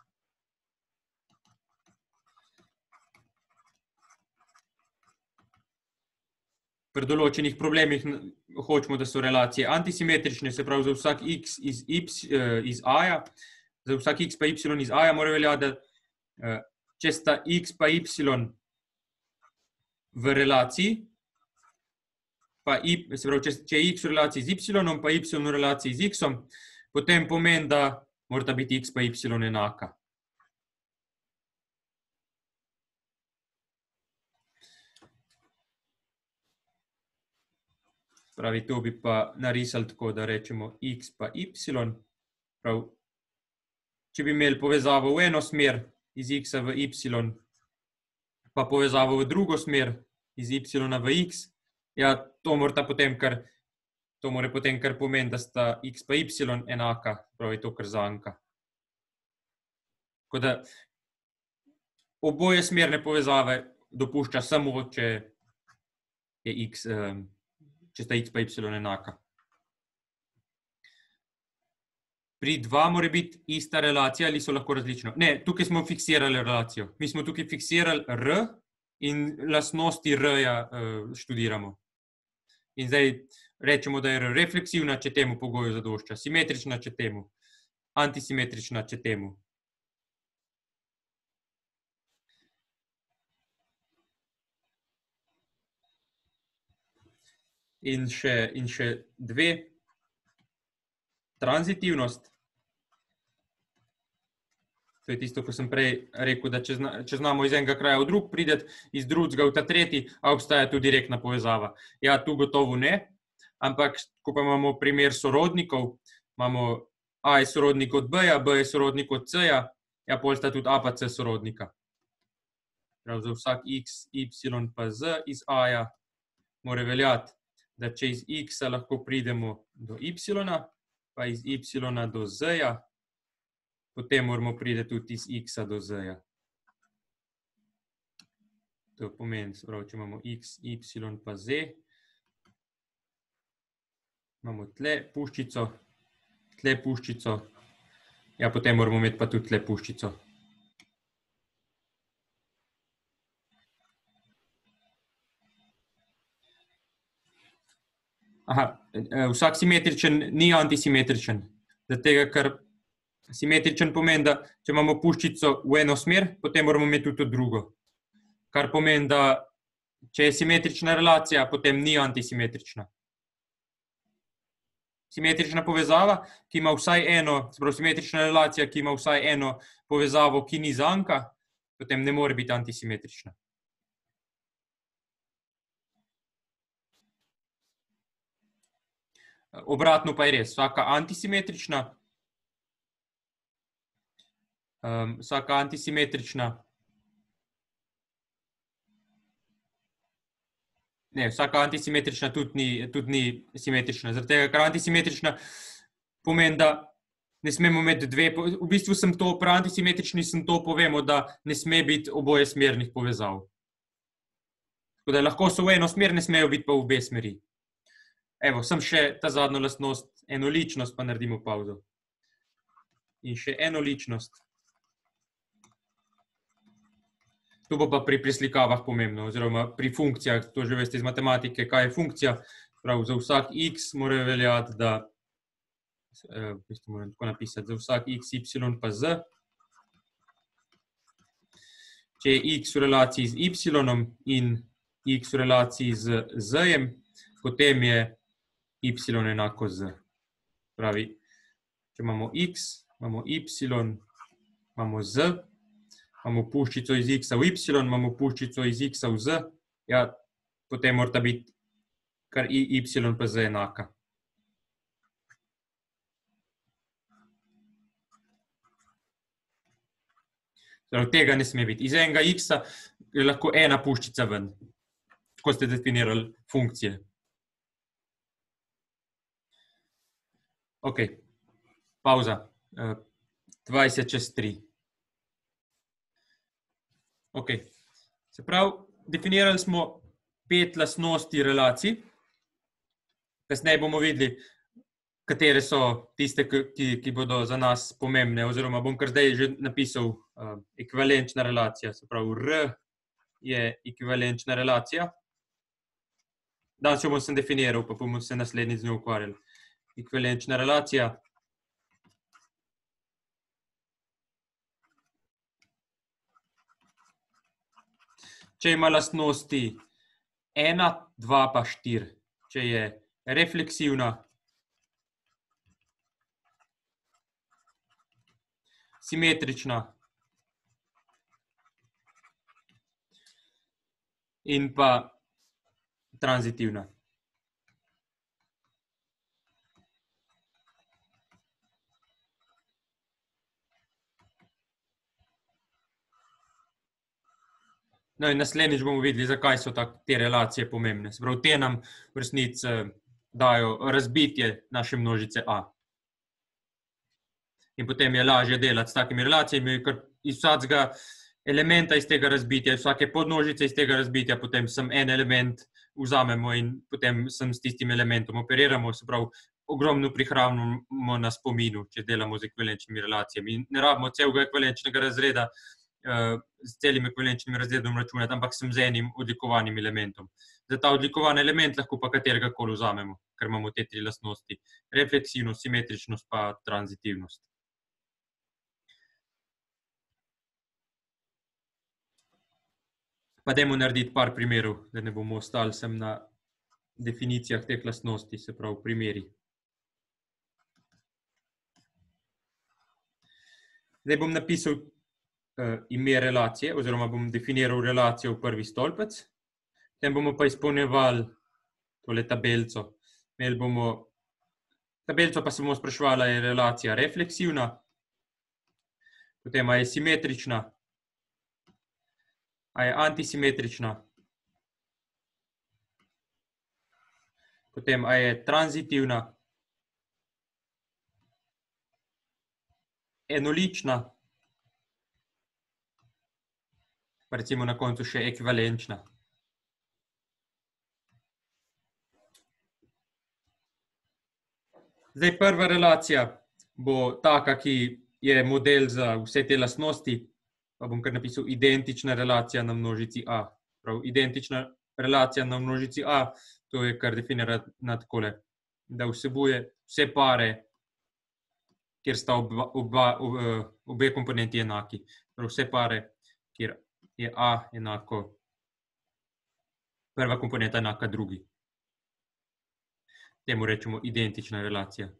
Pri določenih problemih hočemo, da so relacije antisimetrične, se pravi za vsak x iz a-ja, za vsak x pa y iz a-ja mora veljati, da če sta x pa y v relaciji, se pravi, če je x v relaciji z y, pa y v relaciji z x-om, potem pomeni, da morata biti x pa y enaka. Pravi, to bi pa narisali tako, da rečemo x pa y. Prav, če bi imeli povezavo v eno smer iz x-a v y, pa povezavo v drugo smer iz y-a v x, ja, to mora potem kar pomeni, da sta x pa y enaka, pravi to kar zanka. Tako da oboje smerne povezave dopušča samo, če sta x pa y enaka. Pri 2 mora biti ista relacija ali so lahko različno? Ne, tukaj smo fiksirali relacijo. Mi smo tukaj fiksirali r in lastnosti r-ja študiramo. In zdaj rečemo, da je r refleksivna, če temu pogoju zadošča, simetrična, če temu, antisimetrična, če temu. In še 2. Tranzitivnost. To je tisto, ko sem prej rekel, da če znamo iz enega kraja v drug prideti, iz drugega v ta tretji, a obstaja tu direktna povezava. Ja, tu gotovo ne, ampak ko pa imamo primer sorodnikov, imamo a je sorodnik od b-ja, b je sorodnik od c-ja, ja, pol sta tudi a pa c sorodnika. Prav, za vsak x, y pa z iz a-ja mora veljati, da če iz x-a lahko pridemo do y-a, pa iz y-a do z-ja, potem moramo priti tudi iz x-a do z-ja. To pomeni, če imamo x, y pa z, imamo tle puščico, ja, potem moramo imeti pa tudi tle puščico. Aha, vsak simetričen ni antisimetričen, zato ker simetričen pomeni, da če imamo puščico v eno smer, potem moramo imeti tudi drugo. Kar pomeni, da če je simetrična relacija, potem ni antisimetrična. Simetrična povezava, ki ima vsaj eno, se pravi simetrična relacija, ki ima vsaj eno povezavo, ki ni zanka, potem ne more biti antisimetrična. Obratno pa je res, vsaka antisimetrična tudi ni simetrična, zaradi tega, ker antisimetrična pomeni, da ne smemo imeti dve, v bistvu pri antisimetrični povemo, da ne sme biti oboje smernih povezav. Tako da lahko so v eno smer, ne smejo biti pa v obe smeri. Evo, sem še ta zadnjo lastnost, enoličnost, pa naredimo pauzo. In še enoličnost. To bo pa pri preslikavah pomembno, oziroma pri funkcijah, to že veste iz matematike, kaj je funkcija. Prav, za vsak x mora veljati, da, v bistvu moram tako napisati, za vsak x, y pa z. Če je x v relaciji z y in x v relaciji z z-jem, potem je y enako z. Pravi, če imamo x, imamo y, imamo z, imamo puščico iz x v y, imamo puščico iz x v z, ja, potem morata biti kar y pa z enaka. Tega ne sme biti. Iz enega x-a je lahko ena puščica ven. Tako ste definirali funkcije. Ok, pauza. 20:03. Ok, se pravi, definirali smo 5 lastnosti relacij. Kasneje bomo videli, katere so tiste, ki bodo za nas pomembne, oziroma bom kar zdaj že napisal ekvivalenčna relacija, se pravi, R je ekvivalenčna relacija. Danes jo bom sem definiral, pa bomo se naslednjič z njo ukvarjali. Ekvivalenčna relacija. Če ima lastnosti 1, 2 pa 4, če je refleksivna, simetrična in pa tranzitivna. No in naslednjič bomo videli, zakaj so te relacije pomembne. Se pravi, te nam v resnici dajo razbitje naše množice A. In potem je lažje delati s takimi relacijami, ker iz vsakega elementa iz tega razbitja, iz vsake podmnožice iz tega razbitja, potem sem en element vzamemo in potem sem s tistim elementom operiramo, se pravi, ogromno prihranimo na spominu, če delamo z ekvivalenčnimi relacijami. In ne rabimo celega ekvivalenčnega razreda s celim ekvivalenčnim razredom računati, ampak sem z enim odlikovanim elementom. Za ta odlikovan element lahko pa katerega koli vzamemo, ker imamo te 3 lastnosti. Refleksivnost, simetričnost pa tranzitivnost. Pa dajmo narediti par primerov, da ne bomo ostali sem na definicijah teh lastnosti, se pravi primeri. Zdaj bom napisal ime relacije, oziroma bom definiral relacijo v prvi stolpec. Potem bomo pa izpolnjevali tole tabelico. Imeli bomo tabelico, pa se bomo spraševali, je relacija refleksivna, potem je simetrična, je antisimetrična, potem je tranzitivna, enolična, pa recimo na koncu še ekvivalenčna. Zdaj prva relacija bo taka, ki je model za vse te lastnosti, pa bom kar napisal identična relacija na množici A. Prav, identična relacija na množici A, to je kar definira na takole, da vsebuje vse pare, kjer sta obe komponenti enaki. Prav, vse pare, kjer je A enako, prva komponenta enaka drugi. Temu rečemo identična relacija.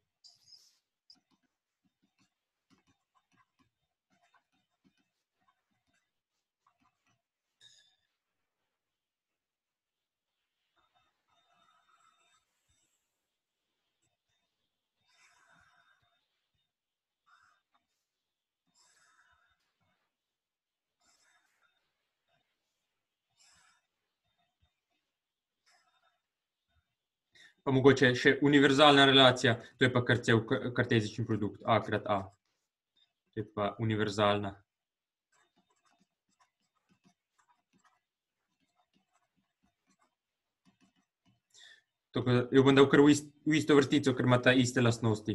Pa mogoče še univerzalna relacija, to je pa kar cel kartezični produkt, A krat A. To je pa univerzalna. Jo bom dal kar v isto vrstico, ker ima ta iste lastnosti.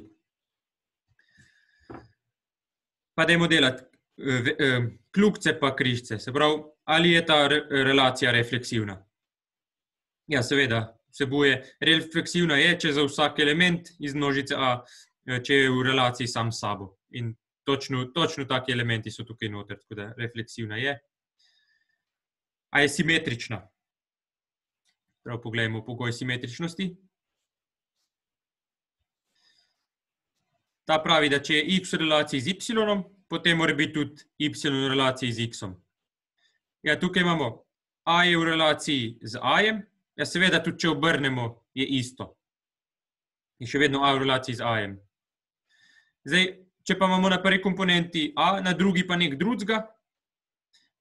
Pa dajmo delati kljukce pa križce. Se pravi, ali je ta relacija refleksivna? Ja, seveda. Vsebuje, refleksivna je, če za vsak element iz množice A, če je v relaciji sam s sabo. In točno taki elementi so tukaj noter, tako da refleksivna je. A je simetrična? Prav, pogledajmo pogoj simetričnosti. Ta pravi, da če je x v relaciji z y, potem mora biti tudi y v relaciji z x-om. Ja, tukaj imamo A je v relaciji z A-jem, ja, seveda tudi, če obrnemo, je isto. In še vedno A v relaciji z A-jem. Zdaj, če pa imamo na prvi komponenti A, na drugi pa nek drugega,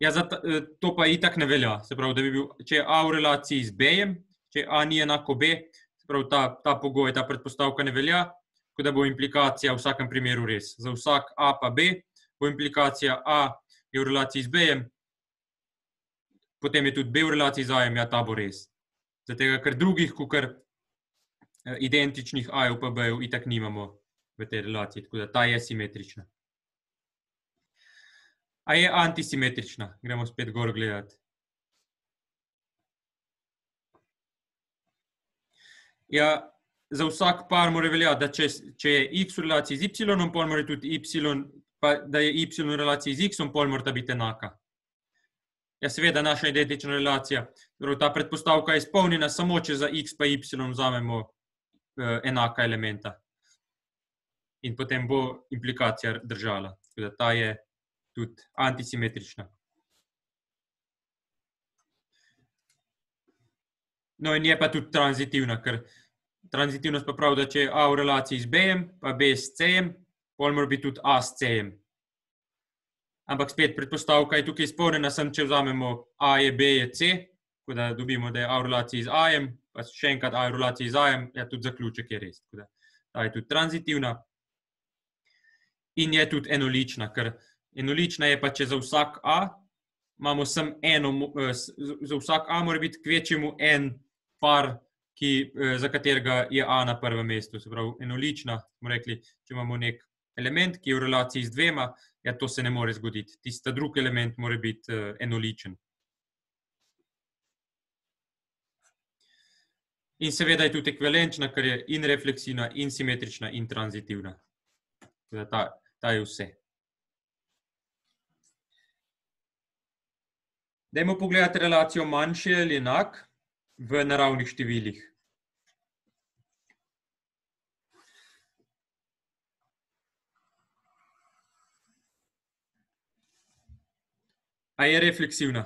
Ja, to pa itak ne velja. Se pravi, da bi bil, če je A v relaciji z B-jem, če A ni enako B, se pravi, ta pogoj, ta predpostavka ne velja, tako da bo implikacija v vsakem primeru res. Za vsak A pa B bo implikacija A je v relaciji z B-jem, potem je tudi B v relaciji z A-jem, ja, ta bo res. Zato, ker drugih, kakor identičnih A-jev pa B-jev itak nimamo v tej relaciji, tako da ta je simetrična. A je antisimetrična? Gremo spet gor gledati. Ja, za vsak par mora veljati, da če je X v relaciji z Y, pol mora tudi Y, pa da je Y v relaciji z X, pol mora biti enaka. Ja, seveda, naša identična relacija. Ta predpostavka je izpolnjena samo, če za X pa Y vzamemo enaka elementa. In potem bo implikacija držala. Tako da ta je tudi antisimetrična. No in je pa tudi tranzitivna, ker tranzitivnost pa pravi, da če je A v relaciji z B-jem, pa B s C-jem, pol mora biti tudi A s C-jem. Ampak spet predpostavka je tukaj izpolnjena, sem če vzamemo A je B je C, tako da dobimo, da je A v relaciji z A-jem, pa še enkrat A je v relaciji z A-jem, ja, tudi zaključek je res. Tako da ta je tudi tranzitivna. In je tudi enolična, ker enolična je pa, če za vsak A imamo samo eno, za vsak A mora biti kvečjemu en par, za katerega je A na prvem mestu. Se pravi, enolična, smo rekli, če imamo nek element, ki je v relaciji z dvema, ja, to se ne more zgoditi. Tista drugi element mora biti enoličen. In seveda je tudi ekvivalenčna, ker je in refleksivna, in simetrična, in tranzitivna. Ta je vse. Dajmo pogledati relacijo manjši ali enak v naravnih številih. A je refleksivna?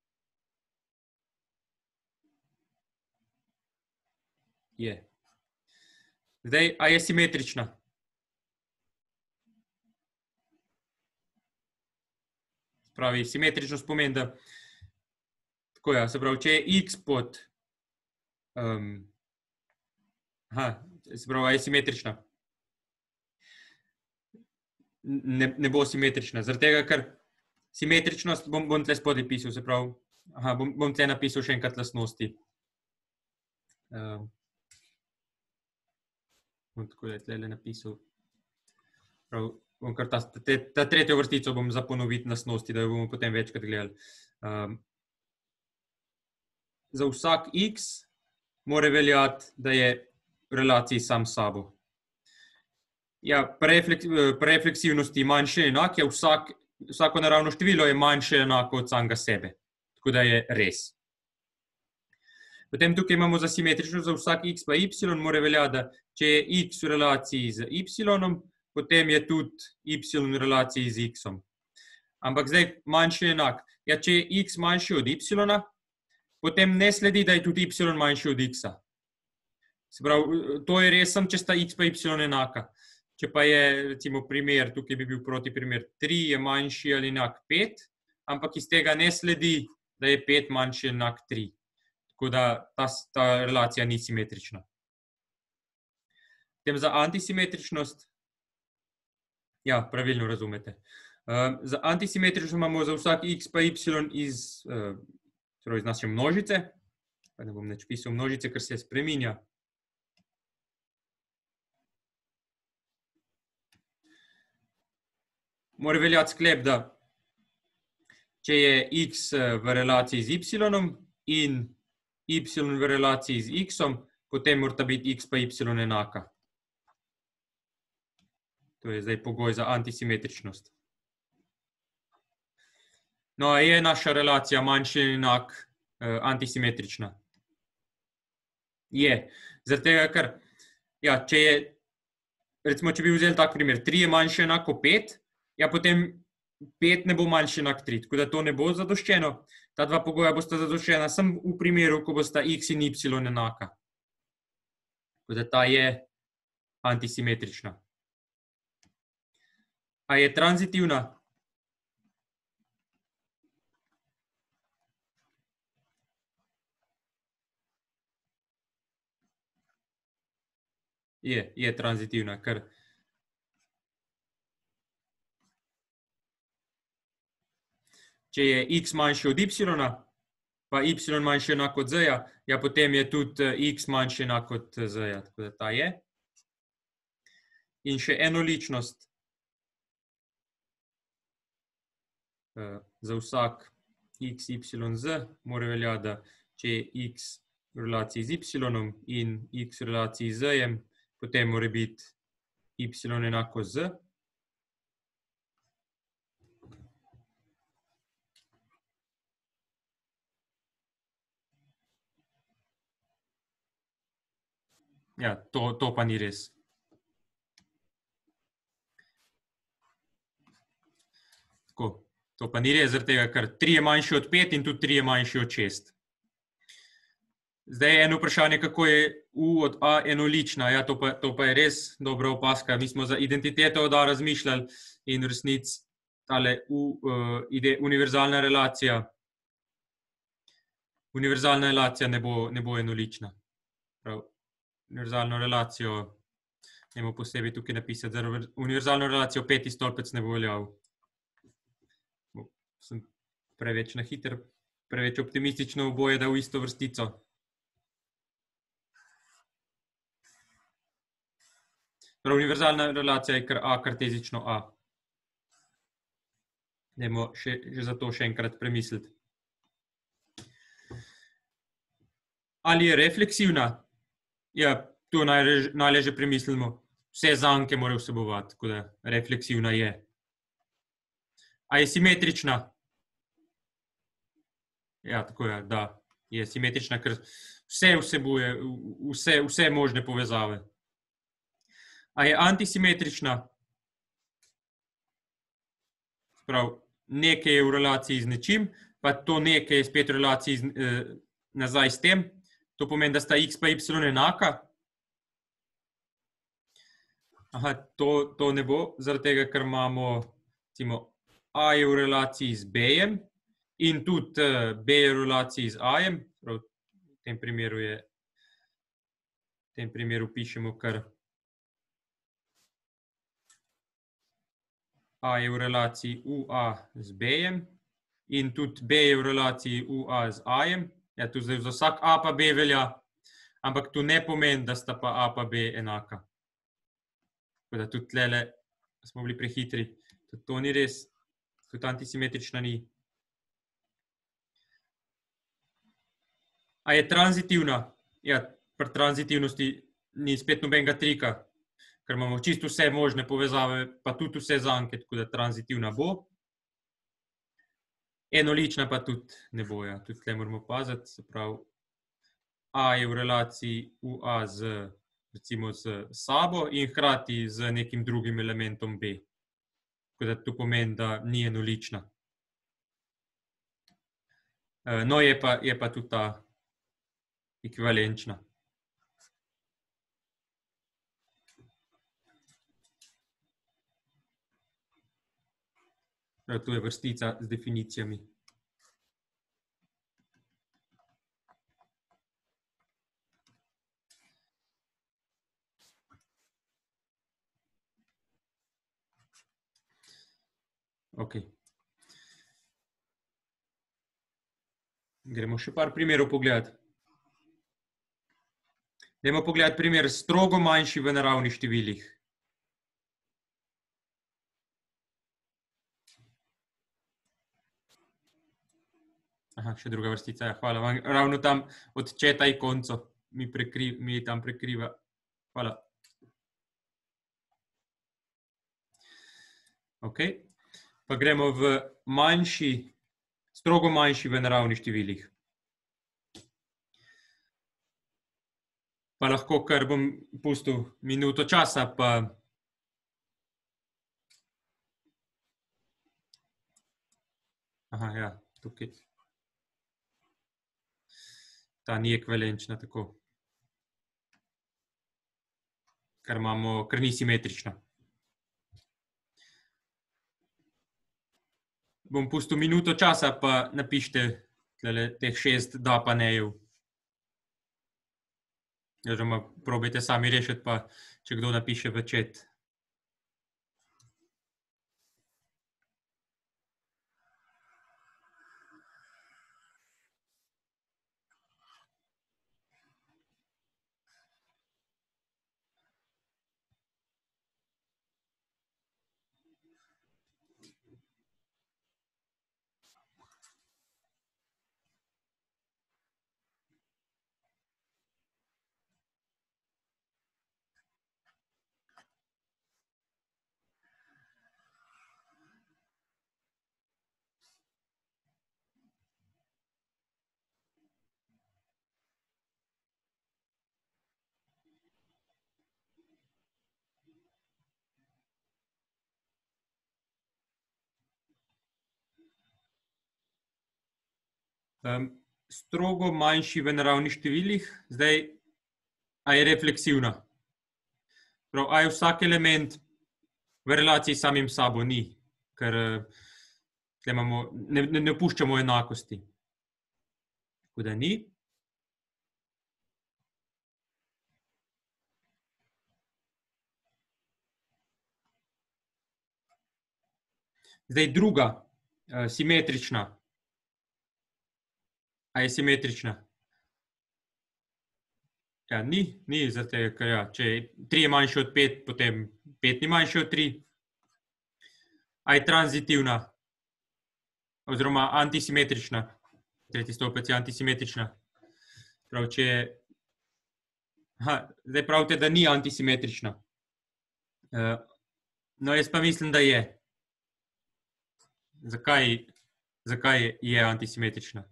Je. Zdaj, a je simetrična? Pravi, simetričnost pomeni, da tako ja, se pravi, če je X pod se pravi, a je simetrična? Ne bo simetrična, zaradi tega, ker simetričnost bom tle spodaj pisal, se pravi, bom tle napisal še enkrat lastnosti. Bom tako da tle napisal. Prav, bom kar ta tretjo vrstico bom za ponoviti lastnosti, da jo bomo potem večkrat gledali. Za vsak X mora veljati, da je v relaciji sam s sabo. Ja, pri refleksivnosti manjše enak, je vsako naravno število je manjše enako od samega sebe. Tako da je res. Potem tukaj imamo za simetričnost, za vsak X pa Y mora veljati, da če je X v relaciji z Y, potem je tudi Y v relaciji z X-om. Ampak zdaj manjši enak. Ja, če je X manjši od Y, potem ne sledi, da je tudi Y manjši od X-a. Se pravi, to je res, če sta X pa Y enaka. Če pa je, recimo, primer, tukaj bi bil proti primer 3 je manjši ali enak 5, ampak iz tega ne sledi, da je 5 manjši enak 3. Tako da ta relacija ni simetrična. Potem za antisimetričnost, ja, pravilno razumete. Za antisimetričnost imamo za vsak X pa Y iz naše množice. Pa ne bom nič pisal množice, ker se spreminja. Mora veljati sklep, da če je X v relaciji z Y in Y v relaciji z X-om, potem mora biti X pa Y enaka. To je zdaj pogoj za antisimetričnost. No, a je naša relacija manjši enak antisimetrična? Je. Zaradi tega, ker, ja, če je, recimo, če bi vzeli tak primer, 3 je manjši enako 5, ja, potem 5 ne bo manjši enak 3, tako da to ne bo zadoščeno. Ta dva pogoja bosta zadoščena samo v primeru, ko bosta X in Y enaka. Tako da ta je antisimetrična. A je tranzitivna? Je tranzitivna, ker če je x manjši od y, pa y manjši enako od z-ja, ja, potem je tudi x manjši enako od z-ja, tako da ta je. In še enoličnost za vsak x, y, z mora veljati, da če je x v relaciji z y in x v relaciji z z-jem, potem mora biti y enako z. Ja, to pa ni res. Tako, to pa ni res, zaradi tega, ker 3 je manjši od 5 in tudi 3 je manjši od 6. Zdaj je eno vprašanje, kako je u od a enolična. Ja, to pa je res dobra opaska. Mi smo za identiteto od a razmišljali in v resnici tale univerzalna relacija ne bo enolična. Prav, univerzalno relacijo nemo posebej tukaj napisati. Za univerzalno relacijo 5. stolpec ne bo veljal. Sem preveč na hiter, preveč optimistično oboje, da v isto vrstico. Prav, univerzalna relacija je kar a kartezično a. Dajmo že za to še enkrat premisliti. Ali je refleksivna? Ja, tu najleže premislimo. Vse zanke mora vsebovati, tako da refleksivna je. A je simetrična? Ja, tako je, da. Je simetrična, ker vse vsebuje, vse možne povezave. A je antisimetrična? Prav, nekaj je v relaciji z nečim, pa to nekaj je spet v relaciji nazaj s tem. To pomeni, da sta x pa y enaka. Aha, to ne bo, zaradi tega, ker imamo, recimo, a je v relaciji z b-jem in tudi b je v relaciji z a-jem. Prav, v tem primeru pišemo kar a je v relaciji UA z B-jem in tudi B je v relaciji UA z A-jem. Ja, tu zdaj za vsak A pa B velja, ampak tu ne pomeni, da sta pa A pa B enaka. Tako da tudi tlele smo bili prehitri. Tudi to ni res, tudi antisimetrična ni. A je tranzitivna? Ja, pri tranzitivnosti ni spet nobenega trika, ker imamo čisto vse možne povezave, pa tudi vse zanke, tako da tranzitivna bo. Enolična pa tudi ne bo, ja. Tudi tle moramo paziti, se pravi, A je v relaciji UA z, recimo, z sabo in hkrati z nekim drugim elementom B. Tako da to pomeni, da ni enolična. No, je pa tudi ta ekvivalenčna. Tu je vrstica z definicijami. Ok. Gremo še par primerov pogledati. Dajmo pogledati primer strogo manjši v naravnih številih. Aha, še druga vrstica, ja, hvala vam. Ravno tam od četa ikonco mi tam prekriva. Hvala. Ok, pa gremo v manjši, strogo manjši v naravnih številih. Pa lahko kar bom pustil minuto časa, pa aha, ja, tukaj. Ta ni ekvivalenčna tako. Ker ni simetrična. Bom pustil minuto časa, pa napišite teh 6 da pa nejev. Oziroma, probajte sami rešiti, pa če kdo napiše v chat. Strogo manjši v naravnih številih, zdaj, a je refleksivna. Prav, a je vsak element v relaciji s samim sabo? Ni, ker tle imamo, ne opuščamo enakosti. Tako da ni. Zdaj druga, simetrična. A je simetrična? Ja, ni, zaradi tega, ker ja, če je 3 je manjši od 5, potem 5 ni manjši od 3. A je tranzitivna? Oziroma antisimetrična? Tretji stolpec je antisimetrična. Prav, če je... zdaj pravite, da ni antisimetrična. No, jaz pa mislim, da je. Zakaj je antisimetrična?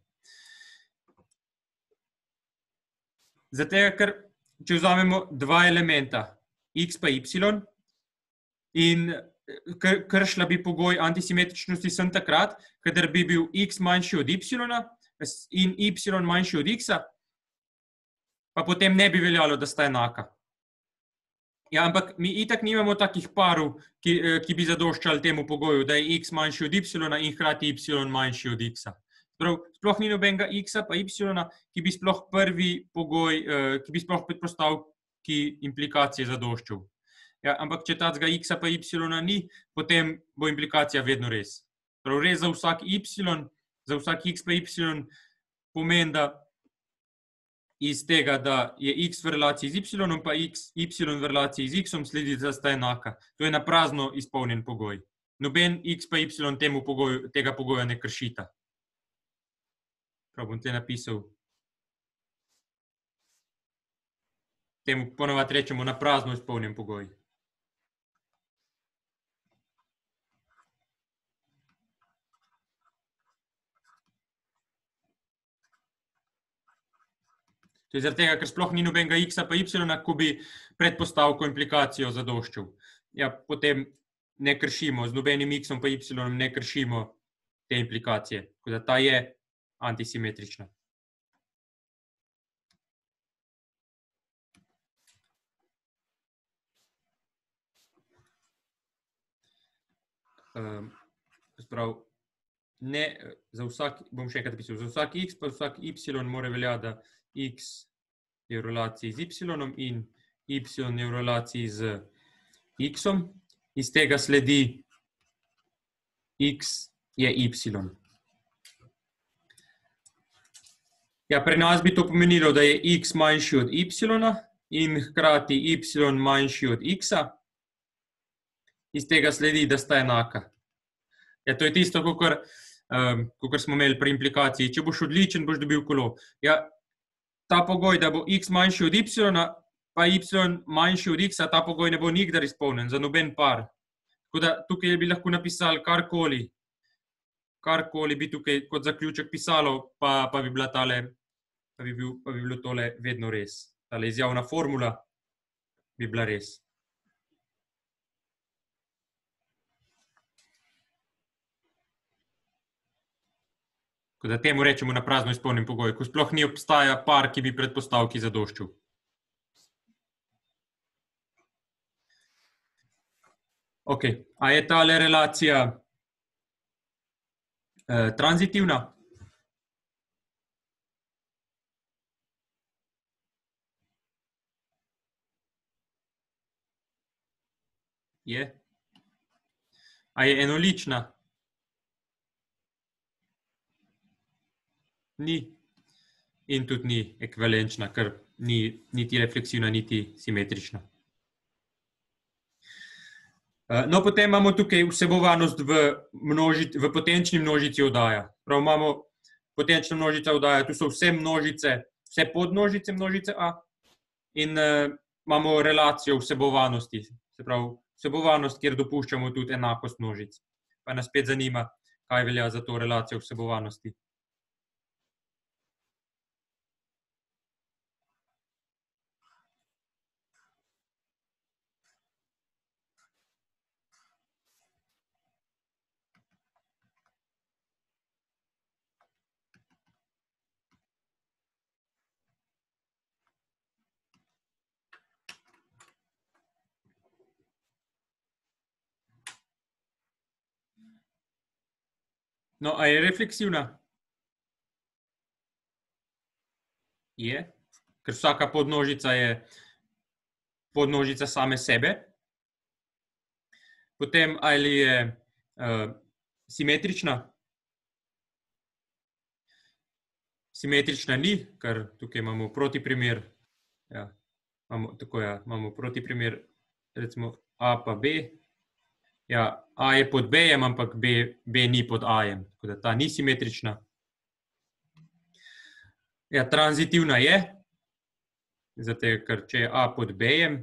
Zato, ker če vzamemo dva elementa, x pa y, in kršila bi pogoj antisimetričnosti sem takrat, kadar bi bil x manjši od y in y manjši od x, pa potem ne bi veljalo, da sta enaka. Ja, ampak mi itak nimamo takih parov, ki bi zadoščali temu pogoju, da je x manjši od y in hkrati y manjši od x. Prav, sploh ni nobenega x pa y, ki bi sploh prvi pogoj, ki bi sploh predpostavil, ki implikacije zadoščal. Ja, ampak če tacga x pa y ni, potem bo implikacija vedno res. Prav, res za vsak y, za vsak x pa y pomeni, da iz tega, da je x v relaciji z y pa y v relaciji z x sledi, da sta enaka. To je na prazno izpolnjen pogoj. Noben x pa y tega pogoja ne kršita. Prav, bom te napisal. Temu ponovadi rečemo na prazno izpolnjen pogoj. To je zaradi tega, ker sploh ni nobenega x pa y, ko bi predpostavko implikacijo zadoščal. Ja, potem ne kršimo, z nobenim x pa y ne kršimo te implikacije. Tako da ta je antisimetrična. Sprav, ne, za vsak, bom še enkrat napisal, za vsak x pa vsak y mora veljati, da x je v relaciji z y in y je v relaciji z x-om. Iz tega sledi x je y. Ja, pri nas bi to pomenilo, da je x manjši od y in hkrati y manjši od x-a. Iz tega sledi, da sta enaka. Ja, to je tisto, kakor smo imeli pri implikaciji. Če boš odličen, boš dobil kolo. Ja, ta pogoj, da bo x manjši od y, pa y manjši od x-a, ta pogoj ne bo nikdar izpolnjen, za noben par. Tako da tukaj bi lahko napisali karkoli bi tukaj kot zaključek pisalo, pa bi bila pa bi bilo tole vedno res. Tale izjavna formula bi bila res. Tako da temu rečemo na prazno izpolnjen pogoj, ko sploh ni obstaja par, ki bi predpostavki zadoščal. Ok, a je tale relacija tranzitivna? Je. A je enolična? Ni. In tudi ni ekvivalenčna, ker ni niti refleksivna, niti simetrična. No, potem imamo tukaj vsebovanost v potenčni množici oddaja. Prav imamo potenčna množica oddaja, tu so vse množice, vse podmnožice množice A in imamo relacijo vsebovanosti, se pravi vsebovanost, kjer dopuščamo tudi enakost množic. Pa nas spet zanima, kaj velja za to relacijo vsebovanosti. No, a je refleksivna? Je, ker vsaka podmnožica je podmnožica same sebe. Potem, ali je simetrična? Simetrična ni, ker tukaj imamo protiprimer. Ja, imamo protiprimer, recimo A pa B. Ja, A je pod B-jem, ampak B ni pod A-jem, tako da ta ni simetrična. Ja, tranzitivna je, zato ker če je A pod B-jem,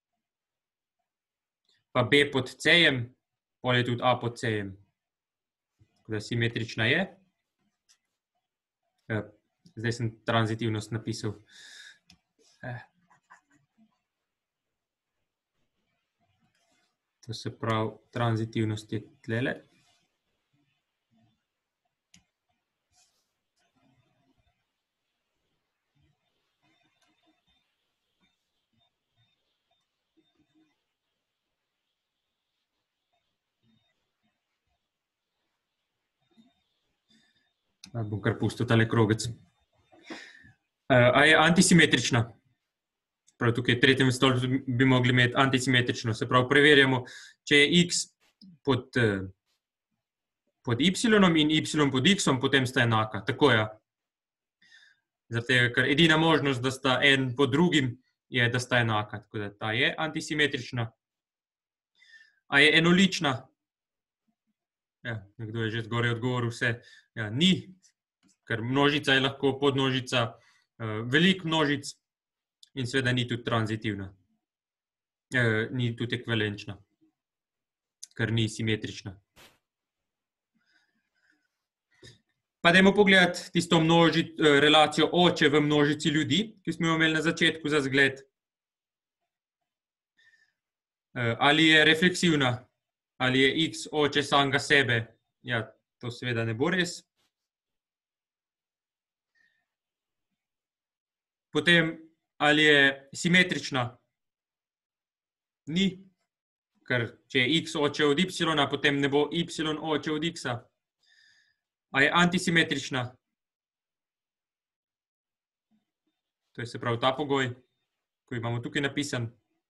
pa B pod C-jem, potem je tudi A pod C-jem. Tako da simetrična je. Zdaj sem tranzitivnost napisal. To se pravi, tranzitivnost je tlele. Bom kar pustil tale krogec. A je antisimetrična? Prav tukaj v tretjem stolpcu bi mogli imeti antisimetrično. Se pravi, preverjamo, če je x pod y-om in y pod x-om, potem sta enaka. Tako je. Zato, ker edina možnost, da sta en pod drugim, je, da sta enaka. Tako da ta je antisimetrična. A je enolična? Ja, nekdo je že zgoraj odgovoril vse. Ja, ni, ker množica je lahko podmnožica veliko množic, in seveda ni tudi tranzitivna, ni tudi ekvivalenčna, ker ni simetrična. Pa dajmo pogledati tisto relacijo oče v množici ljudi, ki smo jo imeli na začetku za zgled. Ali je refleksivna, ali je x oče samega sebe? Ja, to seveda ne bo res. Potem, ali je simetrična? Ni, ker če je x oče od y, potem ne bo y oče od x-a. A je antisimetrična? To je se pravi ta pogoj, ko imamo tukaj napisan.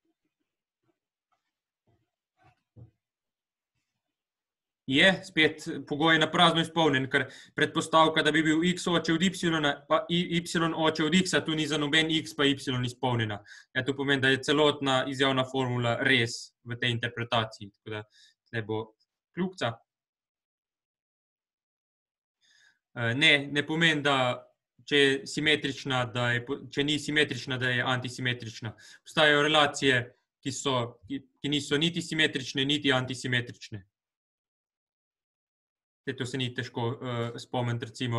Je spet pogoj na prazno izpolnjen, ker predpostavka, da bi bil x oče od y, pa y oče od x-a, tu ni za noben x pa y izpolnjena. Ja, to pomeni, da je celotna izjavna formula res v tej interpretaciji, tako da tle bo kljukca. Ne pomeni, da če ni simetrična, da je antisimetrična. Obstajajo relacije, ki niso niti simetrične, niti antisimetrične. To se ni težko spomniti, recimo,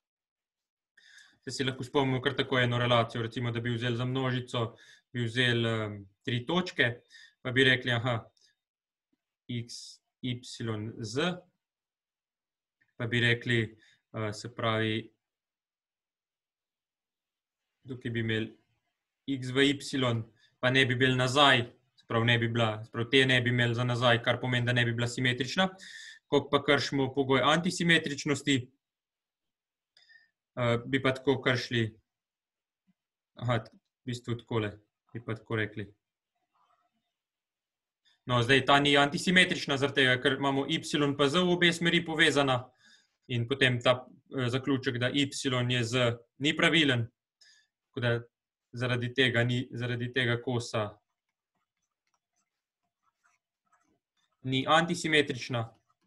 da si lahko spomnimo kar tako eno relacijo, recimo, da bi vzeli za množico, bi vzeli 3 točke, pa bi rekli, x, y, z, pa bi rekli, se pravi, tukaj bi imeli x v y, pa ne bi imeli nazaj, se pravi, te ne bi imeli za nazaj, kar pomeni, da ne bi bila simetrična. Ko pa kršimo pogoj antisimetričnosti, bi pa tako kršili, v bistvu takole, bi pa tako rekli. No, zdaj ta ni antisimetrična, zaradi tega, ker imamo y pa z v obe smeri povezana in potem ta zaključek, da y je z ni pravilen, tako da zaradi tega kosa ni antisimetrična,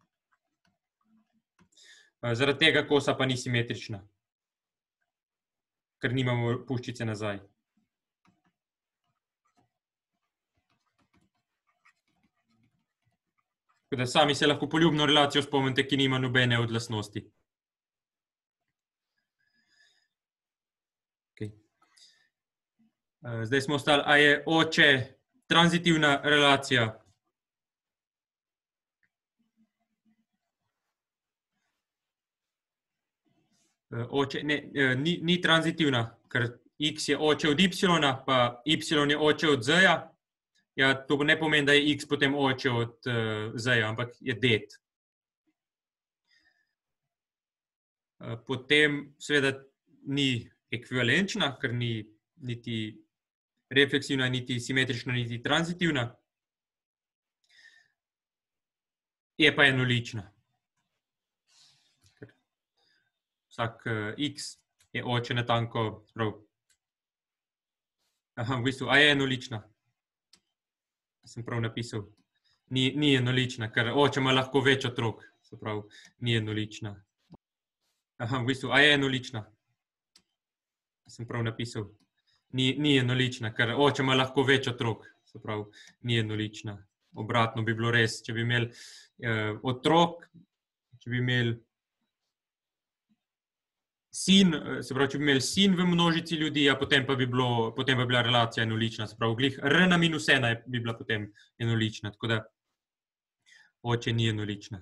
zaradi tega kosa pa ni simetrična, ker nimamo puščice nazaj. Tako da sami se lahko poljubno relacijo spomnite, ki nima nobene od lastnosti. Okay. Zdaj smo ostali, a je oče tranzitivna relacija? Oče, ne, ni tranzitivna, ker x je oče od y, pa y je oče od z-ja. Ja, to ne pomeni, da je x potem oče od z-ja, ampak je det. Potem seveda ni ekvivalenčna, ker ni niti refleksivna, niti simetrična, niti tranzitivna. Je pa enolična. Vsak x je oče natanko, prav. Aha, v bistvu, a je enolična? Sem prav napisal. Ni enolična, ker oče ima lahko več otrok, se pravi, ni enolična. Aha, v bistvu, a je enolična? Sem prav napisal. Ni enolična, ker oče ima lahko več otrok, se pravi, ni enolična. Obratno bi bilo res, če bi imeli otrok, če bi imeli sin, se pravi, če bi imeli sin v množici ljudi, a potem pa bi bila relacija enolična, se pravi, glih r na minus 1 bi bila potem enolična, tako da oče ni enolična.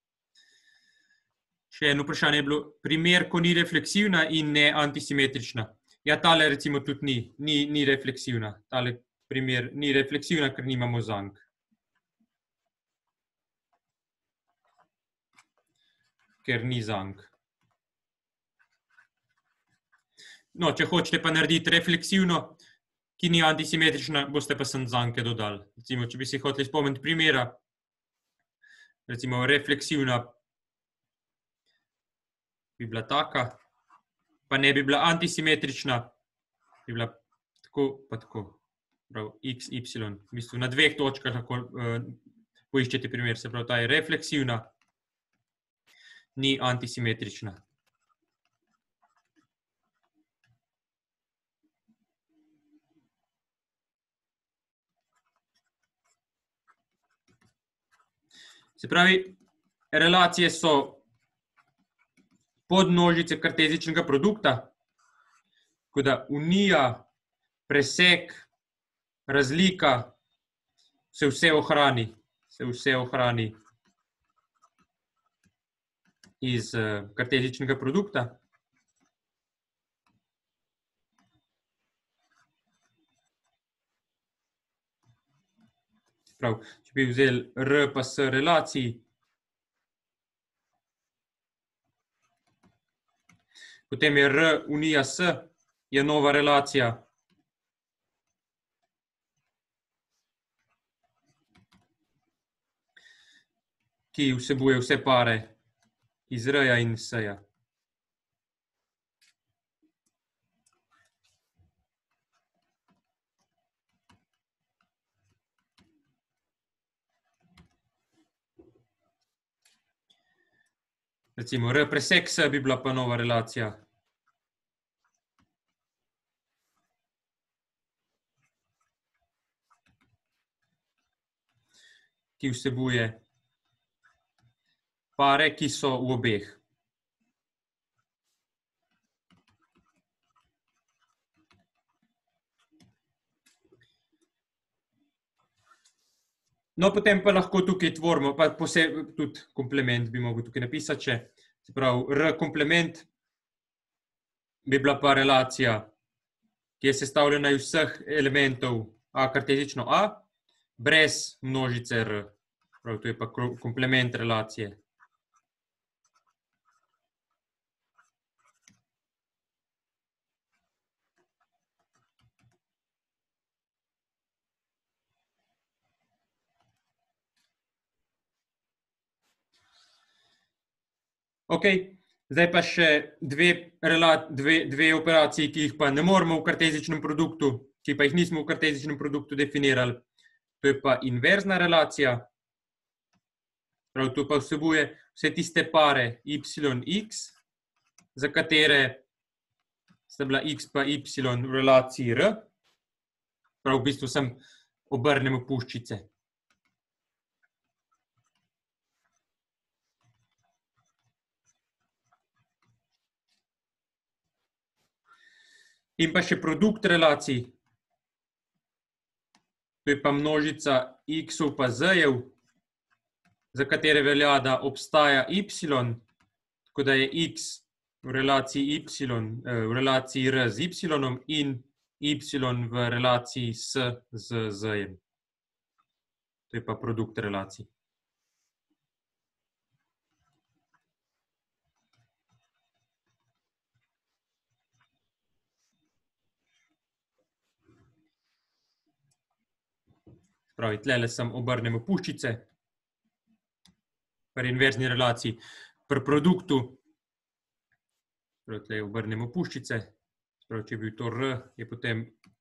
Še eno vprašanje je bilo, primer, ko ni refleksivna in ne antisimetrična. Ja, tale recimo tudi ni refleksivna. Tale primer ni refleksivna, ker nimamo zank. Ker ni zank. No, če hočete pa narediti refleksivno, ki ni antisimetrična, boste pa sem zanke dodali. Recimo, če bi si hoteli spomniti primera, recimo refleksivna bi bila taka, pa ne bi bila antisimetrična, bi bila tako pa tako. Prav, x, y. V bistvu na dveh točkah lahko poiščete primer. Se pravi, ta je refleksivna, ni antisimetrična. Se pravi, relacije so podmnožice kartezičnega produkta, tako da unija, presek, razlika, se vse ohrani iz kartezičnega produkta. Prav, če bi vzeli R pa S relaciji, potem je R unija S, je nova relacija, ki vsebuje vse pare iz R-ja in S-ja. Recimo R presek S bi bila pa nova relacija. Ki vsebuje pare, ki so v obeh. No, potem pa lahko tukaj tvorimo, pa posebej tudi komplement bi mogel tukaj napisati, se pravi, R komplement bi bila pa relacija, ki je sestavljena iz vseh elementov A kartezično A, brez množice R. Prav, to je pa komplement relacije. Ok, zdaj pa še dve operaciji, ki jih pa ne moramo v kartezičnem produktu, ki pa jih nismo v kartezičnem produktu definirali. To je pa inverzna relacija. Prav, to pa vsebuje vse tiste pare YX, za katere sta bila X pa Y v relaciji R. Prav, v bistvu sem obrnemo puščice. In pa še produkt relacij. To je pa množica X-ov pa Z-jev, za katere velja, da obstaja Y, tako da je X v relaciji Y, v relaciji R z Y in Y v relaciji S z Z-jem. To je pa produkt relacij. Pravi, tlele sem obrnemo puščice. Pri inverzni relaciji. Pri produktu, pravi, tle obrnemo puščice. Pravi, če je bil to R, je potem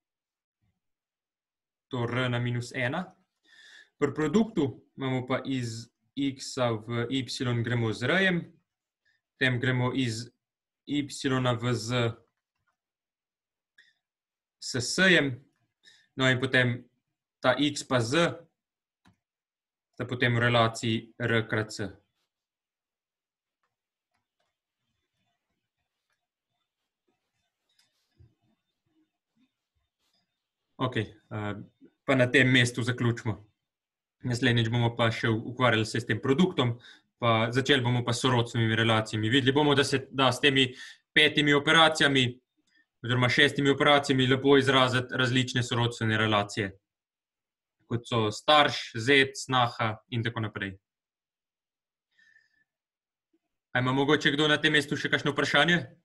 to R na -1. Pri produktu imamo pa iz X-a v Y gremo z R-jem, potem gremo iz Y-a v Z s S-jem, no in potem ta X pa Z sta potem v relaciji R krat S. Ok, pa na tem mestu zaključimo. Naslednjič bomo pa še ukvarjali se s tem produktom, pa začeli bomo pa s sorodstvenimi relacijami. Videli bomo, da se da s temi 5 operacijami oziroma 6 operacijami lepo izraziti različne sorodstvene relacije, kot so starš, zet, snaha in tako naprej. A ima mogoče kdo na tem mestu še kakšno vprašanje?